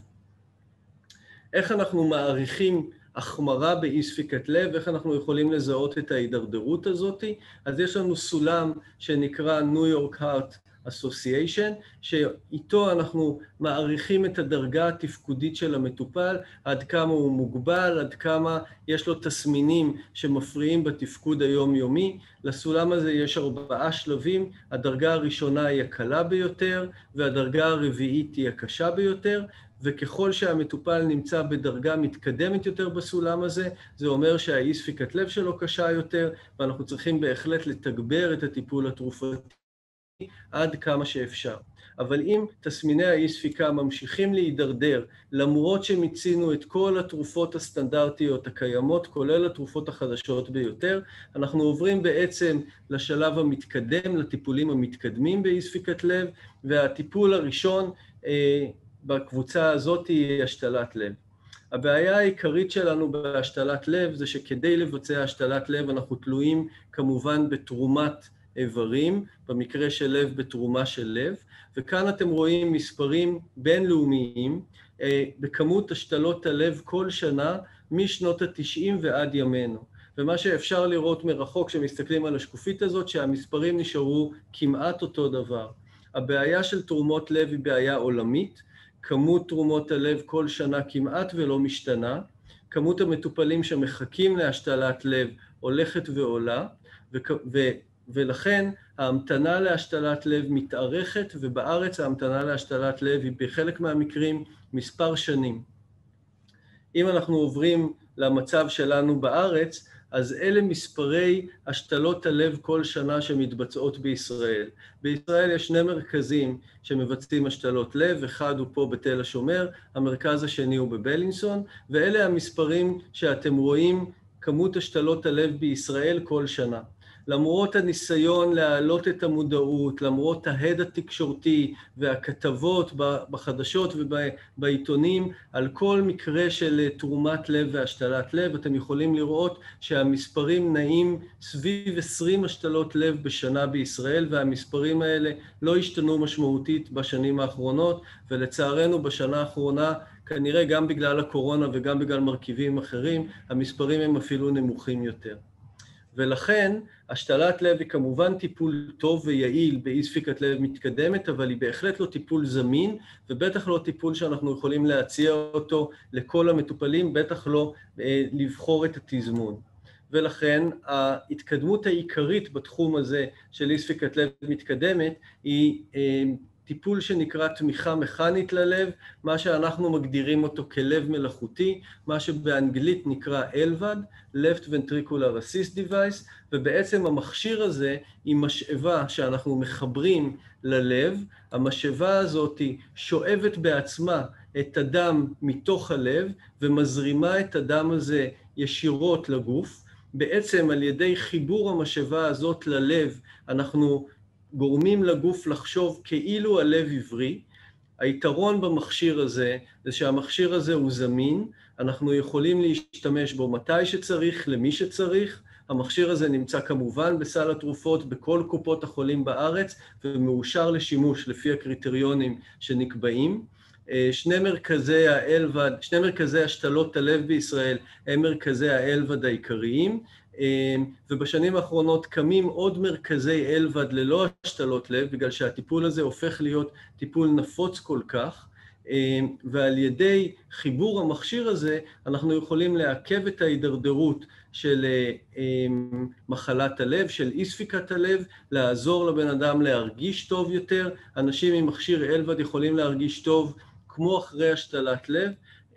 איך אנחנו מעריכים החמרה באי ספיקת לב, איך אנחנו יכולים לזהות את ההידרדרות הזאת? אז יש לנו סולם שנקרא New York Heart Association, שאיתו אנחנו מעריכים את הדרגה התפקודית של המטופל, עד כמה הוא מוגבל, עד כמה יש לו תסמינים שמפריעים בתפקוד היומיומי. לסולם הזה יש 4 שלבים, הדרגה הראשונה היא הקלה ביותר, והדרגה הרביעית היא הקשה ביותר, וככל שהמטופל נמצא בדרגה מתקדמת יותר בסולם הזה, זה אומר שהאי ספיקת לב שלו קשה יותר, ואנחנו צריכים בהחלט לתגבר את הטיפול התרופתי עד כמה שאפשר. אבל אם תסמיני האי ספיקה ממשיכים להידרדר, למרות שמיצינו את כל התרופות הסטנדרטיות הקיימות, כולל התרופות החדשות ביותר, אנחנו עוברים בעצם לשלב המתקדם, לטיפולים המתקדמים באי ספיקת לב, והטיפול הראשון בקבוצה הזאת היא השתלת לב. הבעיה העיקרית שלנו בהשתלת לב זה שכדי לבצע השתלת לב אנחנו תלויים כמובן בתרומת איברים, במקרה של לב בתרומה של לב, וכאן אתם רואים מספרים בינלאומיים בכמות השתלות הלב כל שנה משנות ה-90 ועד ימינו. ומה שאפשר לראות מרחוק כשמסתכלים על השקופית הזאת, שהמספרים נשארו כמעט אותו דבר. הבעיה של תרומות לב היא בעיה עולמית, כמות תרומות הלב כל שנה כמעט ולא משתנה, כמות המטופלים שמחכים להשתלת לב הולכת ועולה, ולכן ההמתנה להשתלת לב מתארכת, ובארץ ההמתנה להשתלת לב היא בחלק מהמקרים מספר שנים. אם אנחנו עוברים למצב שלנו בארץ, אז אלה מספרי השתלות הלב כל שנה שמתבצעות בישראל. בישראל יש 2 מרכזים שמבצעים השתלות לב, אחד הוא פה בתל השומר, המרכז השני הוא בבלינסון, ואלה המספרים שאתם רואים כמות השתלות הלב בישראל כל שנה. למרות הניסיון להעלות את המודעות, למרות ההד התקשורתי והכתבות בחדשות ובעיתונים, על כל מקרה של תרומת לב והשתלת לב, אתם יכולים לראות שהמספרים נעים סביב 20 השתלות לב בשנה בישראל, והמספרים האלה לא השתנו משמעותית בשנים האחרונות, ולצערנו בשנה האחרונה, כנראה גם בגלל הקורונה וגם בגלל מרכיבים אחרים, המספרים הם אפילו נמוכים יותר. ולכן, השתלת לב היא כמובן טיפול טוב ויעיל באי ספיקת לב מתקדמת, אבל היא בהחלט לא טיפול זמין, ובטח לא טיפול שאנחנו יכולים להציע אותו לכל המטופלים, בטח לא לבחור את התזמון. ולכן, ההתקדמות העיקרית בתחום הזה של אי ספיקת לב מתקדמת היא טיפול שנקרא תמיכה מכנית ללב, מה שאנחנו מגדירים אותו כלב מלאכותי, מה שבאנגלית נקרא LVAD, Left Ventricular Assist Device, ובעצם המכשיר הזה היא משאבה שאנחנו מחברים ללב. המשאבה הזאת שואבת בעצמה את הדם מתוך הלב ומזרימה את הדם הזה ישירות לגוף. בעצם על ידי חיבור המשאבה הזאת ללב אנחנו גורמים לגוף לחשוב כאילו הלב עברי, היתרון במכשיר הזה זה שהמכשיר הזה הוא זמין, אנחנו יכולים להשתמש בו מתי שצריך, למי שצריך. המכשיר הזה נמצא כמובן בסל התרופות בכל קופות החולים בארץ ומאושר לשימוש לפי הקריטריונים שנקבעים. שני מרכזי השתלות הלב בישראל הם מרכזי האלבד העיקריים, ובשנים האחרונות קמים עוד מרכזי אלבד ללא השתלות לב, בגלל שהטיפול הזה הופך להיות טיפול נפוץ כל כך, ועל ידי חיבור המכשיר הזה אנחנו יכולים לעכב את ההידרדרות של מחלת הלב, של אי ספיקת הלב, לעזור לבן אדם להרגיש טוב יותר. אנשים עם מכשיר אלבד יכולים להרגיש טוב כמו אחרי השתלת לב,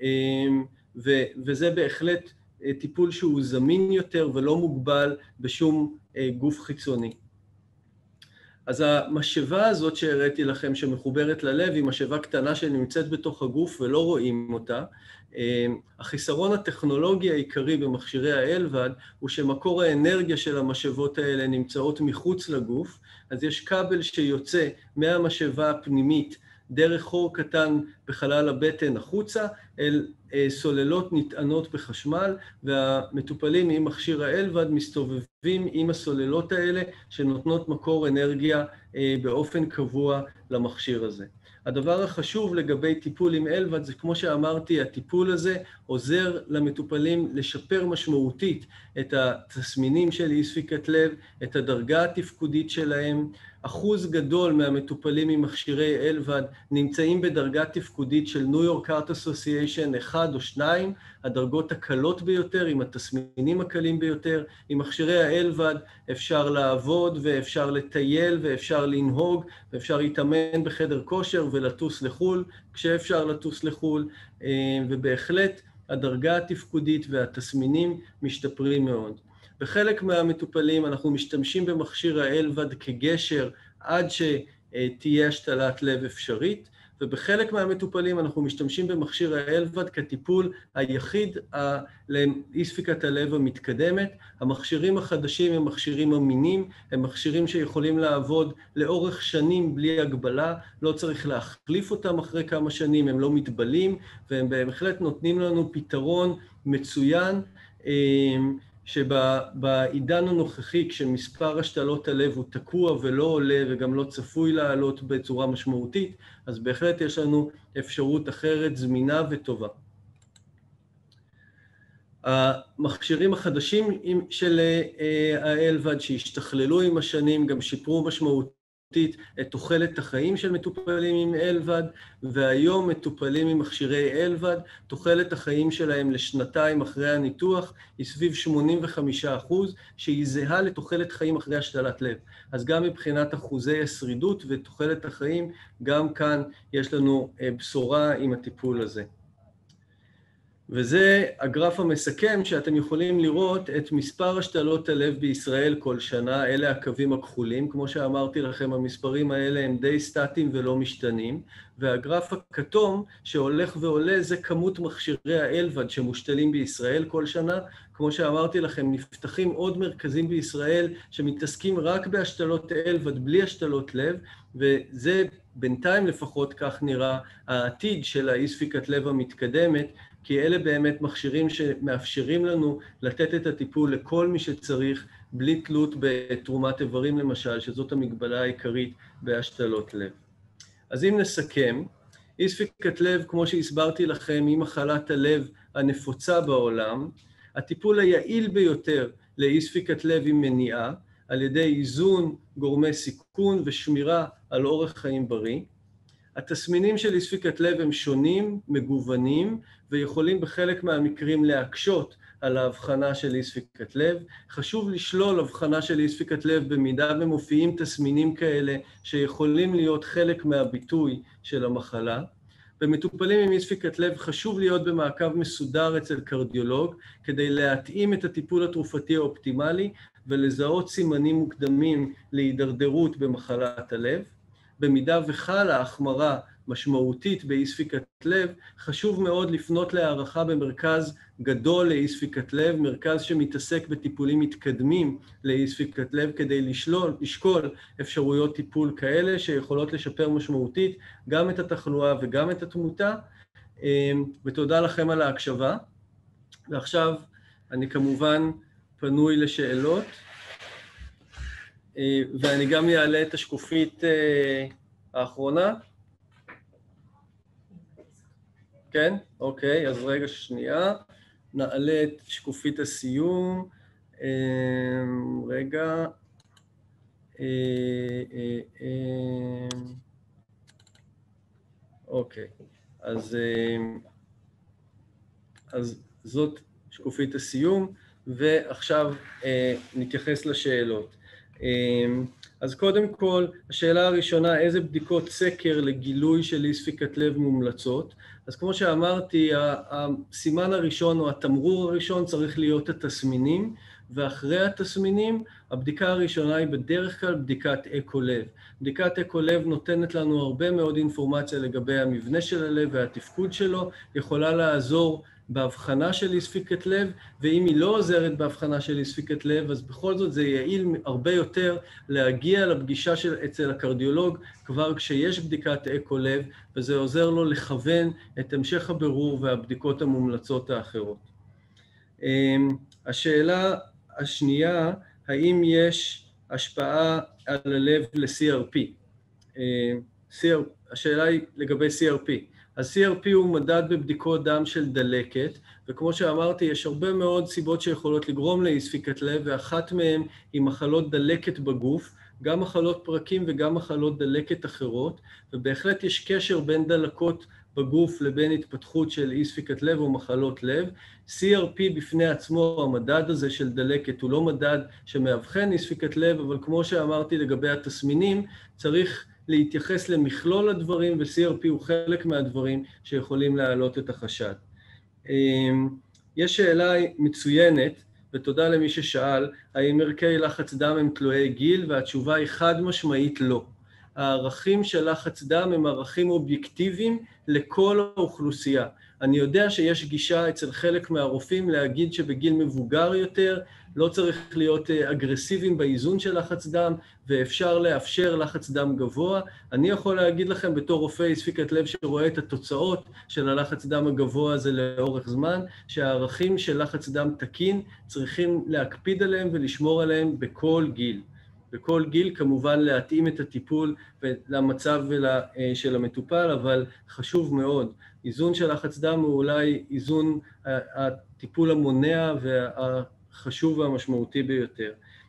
וזה בהחלט טיפול שהוא זמין יותר ולא מוגבל בשום גוף חיצוני. אז המשאבה הזאת שהראיתי לכם שמחוברת ללב היא משאבה קטנה שנמצאת בתוך הגוף ולא רואים אותה. החיסרון הטכנולוגי העיקרי במכשירי האלבד הוא שמקור האנרגיה של המשאבות האלה נמצאות מחוץ לגוף, אז יש כבל שיוצא מהמשאבה הפנימית דרך חור קטן בחלל הבטן החוצה אל סוללות נטענות בחשמל, והמטופלים עם מכשיר האלבד מסתובבים עם הסוללות האלה שנותנות מקור אנרגיה באופן קבוע למכשיר הזה. הדבר החשוב לגבי טיפול עם אלבד זה, כמו שאמרתי, הטיפול הזה עוזר למטופלים לשפר משמעותית את התסמינים של אי ספיקת לב, את הדרגה התפקודית שלהם. אחוז גדול מהמטופלים עם מכשירי אלבד נמצאים בדרגה תפקודית של ניו יורק הארט אסוסיישן 1 או 2, הדרגות הקלות ביותר, עם התסמינים הקלים ביותר. עם מכשירי האלבד אפשר לעבוד ואפשר לטייל ואפשר לנהוג ואפשר להתאמן בחדר כושר ולטוס לחול כשאפשר לטוס לחול, ובהחלט הדרגה התפקודית והתסמינים משתפרים מאוד. בחלק מהמטופלים אנחנו משתמשים במכשיר האלבד כגשר עד שתהיה השתלת לב אפשרית, ובחלק מהמטופלים אנחנו משתמשים במכשיר האלבד כטיפול היחיד לאי ספיקת הלב המתקדמת. המכשירים החדשים הם מכשירים אמינים, הם מכשירים שיכולים לעבוד לאורך שנים בלי הגבלה, לא צריך להחליף אותם אחרי כמה שנים, הם לא מתבלים, והם בהחלט נותנים לנו פתרון מצוין, שבעידן הנוכחי, כשמספר השתלות הלב הוא תקוע ולא עולה וגם לא צפוי לעלות בצורה משמעותית, אז בהחלט יש לנו אפשרות אחרת זמינה וטובה. המכשירים החדשים של האלבד שהשתכללו עם השנים גם שיפרו משמעותית את תוחלת החיים של מטופלים עם אלבד, והיום מטופלים עם מכשירי אלבד, תוחלת החיים שלהם לשנתיים אחרי הניתוח היא סביב 85%, שהיא זהה לתוחלת חיים אחרי השתלת לב. אז גם מבחינת אחוזי השרידות ותוחלת החיים, גם כאן יש לנו בשורה עם הטיפול הזה. וזה הגרף המסכם שאתם יכולים לראות את מספר השתלות הלב בישראל כל שנה, אלה הקווים הכחולים. כמו שאמרתי לכם, המספרים האלה הם די סטטיים ולא משתנים, והגרף הכתום שהולך ועולה זה כמות מכשירי האלבד שמושתלים בישראל כל שנה. כמו שאמרתי לכם, נפתחים עוד מרכזים בישראל שמתעסקים רק בהשתלות אלבד בלי השתלות לב, וזה בינתיים לפחות כך נראה העתיד של האי ספיקת לב המתקדמת, כי אלה באמת מכשירים שמאפשרים לנו לתת את הטיפול לכל מי שצריך, בלי תלות בתרומת איברים למשל, שזאת המגבלה העיקרית בהשתלות לב. אז אם נסכם, אי ספיקת לב, כמו שהסברתי לכם, היא מחלת הלב הנפוצה בעולם. הטיפול היעיל ביותר לאי ספיקת לב היא מניעה, על ידי איזון גורמי סיכון ושמירה על אורח חיים בריא. התסמינים של אי ספיקת לב הם שונים, מגוונים, ויכולים בחלק מהמקרים להקשות על ההבחנה של אי ספיקת לב. חשוב לשלול הבחנה של אי ספיקת לב במידה ומופיעים תסמינים כאלה שיכולים להיות חלק מהביטוי של המחלה. במטופלים עם אי ספיקת לב חשוב להיות במעקב מסודר אצל קרדיולוג, כדי להתאים את הטיפול התרופתי האופטימלי ולזהות סימנים מוקדמים להידרדרות במחלת הלב. במידה וחלה החמרה משמעותית באי ספיקת לב, חשוב מאוד לפנות להערכה במרכז גדול לאי ספיקת לב, מרכז שמתעסק בטיפולים מתקדמים לאי ספיקת לב, כדי לשקול אפשרויות טיפול כאלה שיכולות לשפר משמעותית גם את התחלואה וגם את התמותה. ותודה לכם על ההקשבה. ועכשיו אני כמובן פנוי לשאלות, ואני גם אעלה את השקופית האחרונה. כן? אוקיי, אז רגע שנייה. נעלה את שקופית הסיום. רגע. אוקיי, אז זאת שקופית הסיום, ועכשיו נתייחס לשאלות. אז קודם כל, השאלה הראשונה, איזה בדיקות סקר לגילוי של אי ספיקת לב מומלצות? אז כמו שאמרתי, הסימן הראשון או התמרור הראשון צריך להיות התסמינים, ואחרי התסמינים, הבדיקה הראשונה היא בדרך כלל בדיקת אקו לב. בדיקת אקו לב נותנת לנו הרבה מאוד אינפורמציה לגבי המבנה של הלב והתפקוד שלו, יכולה לעזור בהבחנה של אי ספיקת לב, ואם היא לא עוזרת בהבחנה של אי ספיקת לב, אז בכל זאת זה יעיל הרבה יותר להגיע לפגישה אצל הקרדיולוג כבר כשיש בדיקת אקו לב, וזה עוזר לו לכוון את המשך הבירור והבדיקות המומלצות האחרות. השאלה השנייה, האם יש השפעה על הלב ל-CRP? השאלה היא לגבי CRP. אז CRP הוא מדד בבדיקות דם של דלקת, וכמו שאמרתי, יש הרבה מאוד סיבות שיכולות לגרום לאי ספיקת לב, ואחת מהן היא מחלות דלקת בגוף, גם מחלות פרקים וגם מחלות דלקת אחרות, ובהחלט יש קשר בין דלקות בגוף לבין התפתחות של אי ספיקת לב או מחלות לב. CRP בפני עצמו, המדד הזה של דלקת, הוא לא מדד שמאבחן אי ספיקת לב, אבל כמו שאמרתי לגבי התסמינים, צריך להתייחס למכלול הדברים, ו-CRP הוא חלק מהדברים שיכולים להעלות את החשד. יש שאלה מצוינת, ותודה למי ששאל, האם ערכי לחץ דם הם תלויי גיל, והתשובה היא חד משמעית לא. הערכים של לחץ דם הם ערכים אובייקטיביים לכל האוכלוסייה. אני יודע שיש גישה אצל חלק מהרופאים להגיד שבגיל מבוגר יותר לא צריך להיות אגרסיביים באיזון של לחץ דם, ואפשר לאפשר לחץ דם גבוה. אני יכול להגיד לכם בתור רופא אי ספיקת לב שרואה את התוצאות של הלחץ דם הגבוה הזה לאורך זמן, שהערכים של לחץ דם תקין צריכים להקפיד עליהם ולשמור עליהם בכל גיל. בכל גיל כמובן להתאים את הטיפול למצב של המטופל, אבל חשוב מאוד. איזון של לחץ דם הוא אולי איזון הטיפול המונע והחשוב והמשמעותי ביותר.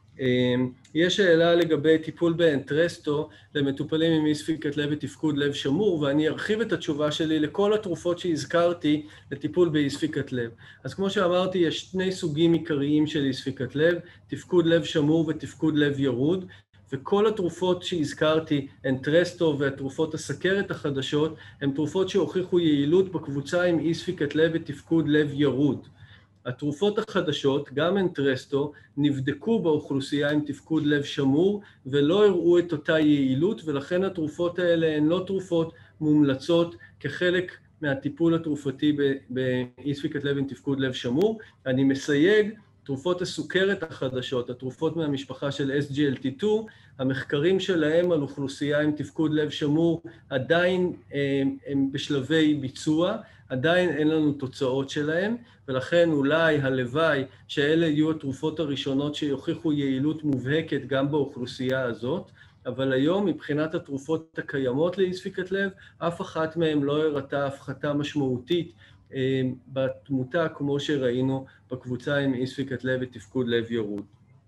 יש שאלה לגבי טיפול באנטרסטו למטופלים עם אי ספיקת לב ותפקוד לב שמור, ואני ארחיב את התשובה שלי לכל התרופות שהזכרתי לטיפול באי ספיקת לב. אז כמו שאמרתי, יש שני סוגים עיקריים של אי ספיקת לב, תפקוד לב שמור ותפקוד לב ירוד, וכל התרופות שהזכרתי, אנטרסטו והתרופות הסכרת החדשות, הן תרופות שהוכיחו יעילות בקבוצה עם אי ספיקת לב ותפקוד לב ירוד. התרופות החדשות, גם אנטרסטו, נבדקו באוכלוסייה עם תפקוד לב שמור, ולא הראו את אותה יעילות, ולכן התרופות האלה הן לא תרופות מומלצות כחלק מהטיפול התרופתי באי ספיקת לב עם תפקוד לב שמור. אני מסייג, תרופות הסוכרת החדשות, התרופות מהמשפחה של SGLT2, המחקרים שלהם על אוכלוסייה עם תפקוד לב שמור עדיין הם בשלבי ביצוע, עדיין אין לנו תוצאות שלהם, ולכן אולי הלוואי שאלה יהיו התרופות הראשונות שיוכיחו יעילות מובהקת גם באוכלוסייה הזאת, אבל היום מבחינת התרופות הקיימות לאי ספיקת לב, אף אחת מהן לא הראתה הפחתה משמעותית בתמותה כמו שראינו בקבוצה עם אי ספיקת לב ותפקוד לב ירוד.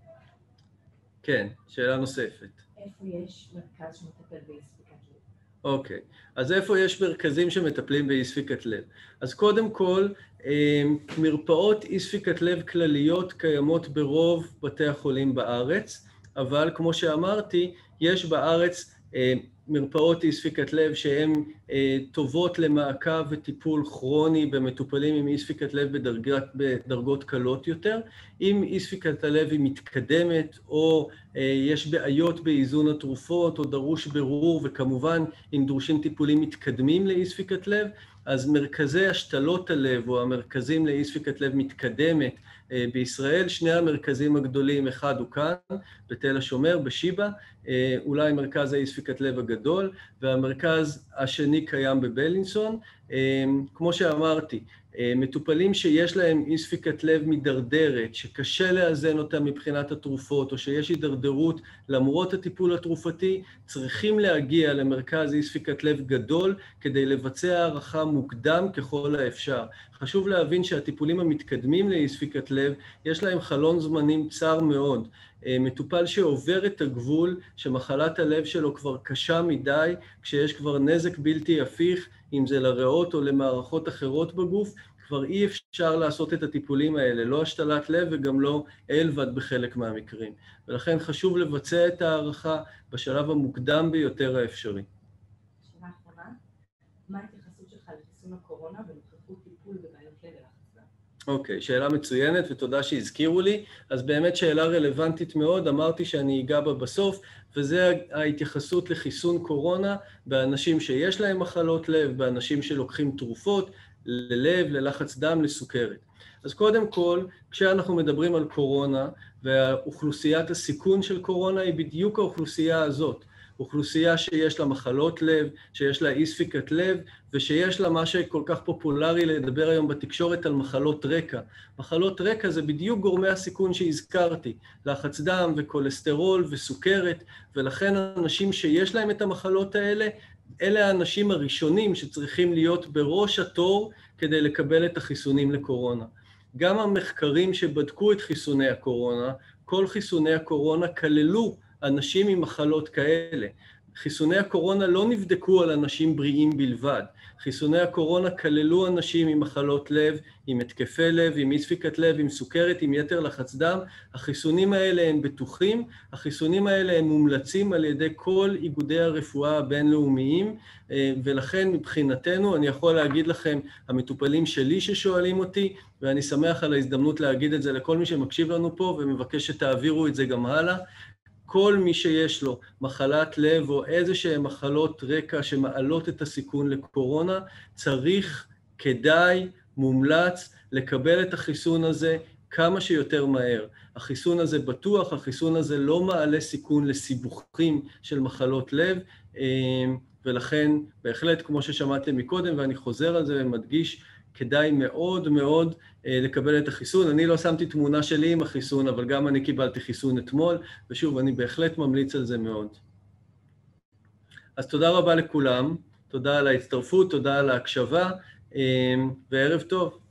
כן, שאלה נוספת. איפה יש מרכז שמטפל באי ספיקת לב? אוקיי, אז איפה יש מרכזים שמטפלים באי ספיקת לב? אז קודם כל, מרפאות אי ספיקת לב כלליות קיימות ברוב בתי החולים בארץ, אבל כמו שאמרתי, יש בארץ מרפאות אי ספיקת לב שהן טובות למעקב וטיפול כרוני במטופלים עם אי ספיקת לב בדרגות קלות יותר. אם אי ספיקת הלב היא מתקדמת או יש בעיות באיזון התרופות או דרוש ברור, וכמובן אם דרושים טיפולים מתקדמים לאי ספיקת לב, אז מרכזי השתלות הלב או המרכזים לאי ספיקת לב מתקדמת בישראל, שני המרכזים הגדולים, אחד הוא כאן, בתל השומר, בשיבא, אולי מרכז האי ספיקת לב הגדול, והמרכז השני קיים בבלינסון. כמו שאמרתי, מטופלים שיש להם אי ספיקת לב מדרדרת, שקשה לאזן אותם מבחינת התרופות, או שיש הידרדרות למרות הטיפול התרופתי, צריכים להגיע למרכז אי ספיקת לב גדול, כדי לבצע הערכה מוקדם ככל האפשר. חשוב להבין שהטיפולים המתקדמים לאי ספיקת לב, יש להם חלון זמנים צר מאוד. מטופל שעובר את הגבול, שמחלת הלב שלו כבר קשה מדי, כשיש כבר נזק בלתי הפיך, אם זה לריאות או למערכות אחרות בגוף, כבר אי אפשר לעשות את הטיפולים האלה, לא השתלת לב וגם לא אלבד בחלק מהמקרים. ולכן חשוב לבצע את הערכה בשלב המוקדם ביותר האפשרי. שאלה אחרונה, מה ההתייחסות שלך לחיסון הקורונה ונוכחות טיפול בבעיות לב ולחץ דם? אוקיי, שאלה מצוינת ותודה שהזכירו לי. אז באמת שאלה רלוונטית מאוד, אמרתי שאני אגע בה בסוף, וזה ההתייחסות לחיסון קורונה באנשים שיש להם מחלות לב, באנשים שלוקחים תרופות ללב, ללחץ דם, לסוכרת. אז קודם כל, כשאנחנו מדברים על קורונה, ואוכלוסיית הסיכון של קורונה היא בדיוק האוכלוסייה הזאת. אוכלוסייה שיש לה מחלות לב, שיש לה אי ספיקת לב, ושיש לה מה שכל כך פופולרי לדבר היום בתקשורת על מחלות רקע. מחלות רקע זה בדיוק גורמי הסיכון שהזכרתי, לחץ דם וכולסטרול וסוכרת, ולכן אנשים שיש להם את המחלות האלה, אלה האנשים הראשונים שצריכים להיות בראש התור כדי לקבל את החיסונים לקורונה. גם המחקרים שבדקו את חיסוני הקורונה, כל חיסוני הקורונה כללו אנשים עם מחלות כאלה. חיסוני הקורונה לא נבדקו על אנשים בריאים בלבד. חיסוני הקורונה כללו אנשים עם מחלות לב, עם התקפי לב, עם אי ספיקת לב, עם סוכרת, עם יתר לחץ דם. החיסונים האלה הם בטוחים, החיסונים האלה הם מומלצים על ידי כל איגודי הרפואה הבינלאומיים, ולכן מבחינתנו, אני יכול להגיד לכם, המטופלים שלי ששואלים אותי, ואני שמח על ההזדמנות להגיד את זה לכל מי שמקשיב לנו פה, ומבקש שתעבירו את זה גם הלאה, כל מי שיש לו מחלת לב או איזשהם מחלות רקע שמעלות את הסיכון לקורונה, צריך, כדאי, מומלץ, לקבל את החיסון הזה כמה שיותר מהר. החיסון הזה בטוח, החיסון הזה לא מעלה סיכון לסיבוכים של מחלות לב, ולכן בהחלט, כמו ששמעתם מקודם, ואני חוזר על זה ומדגיש, כדאי מאוד מאוד לקבל את החיסון. אני לא שמתי תמונה שלי עם החיסון, אבל גם אני קיבלתי חיסון אתמול, ושוב, אני בהחלט ממליץ על זה מאוד. אז תודה רבה לכולם, תודה על ההצטרפות, תודה על ההקשבה, וערב טוב.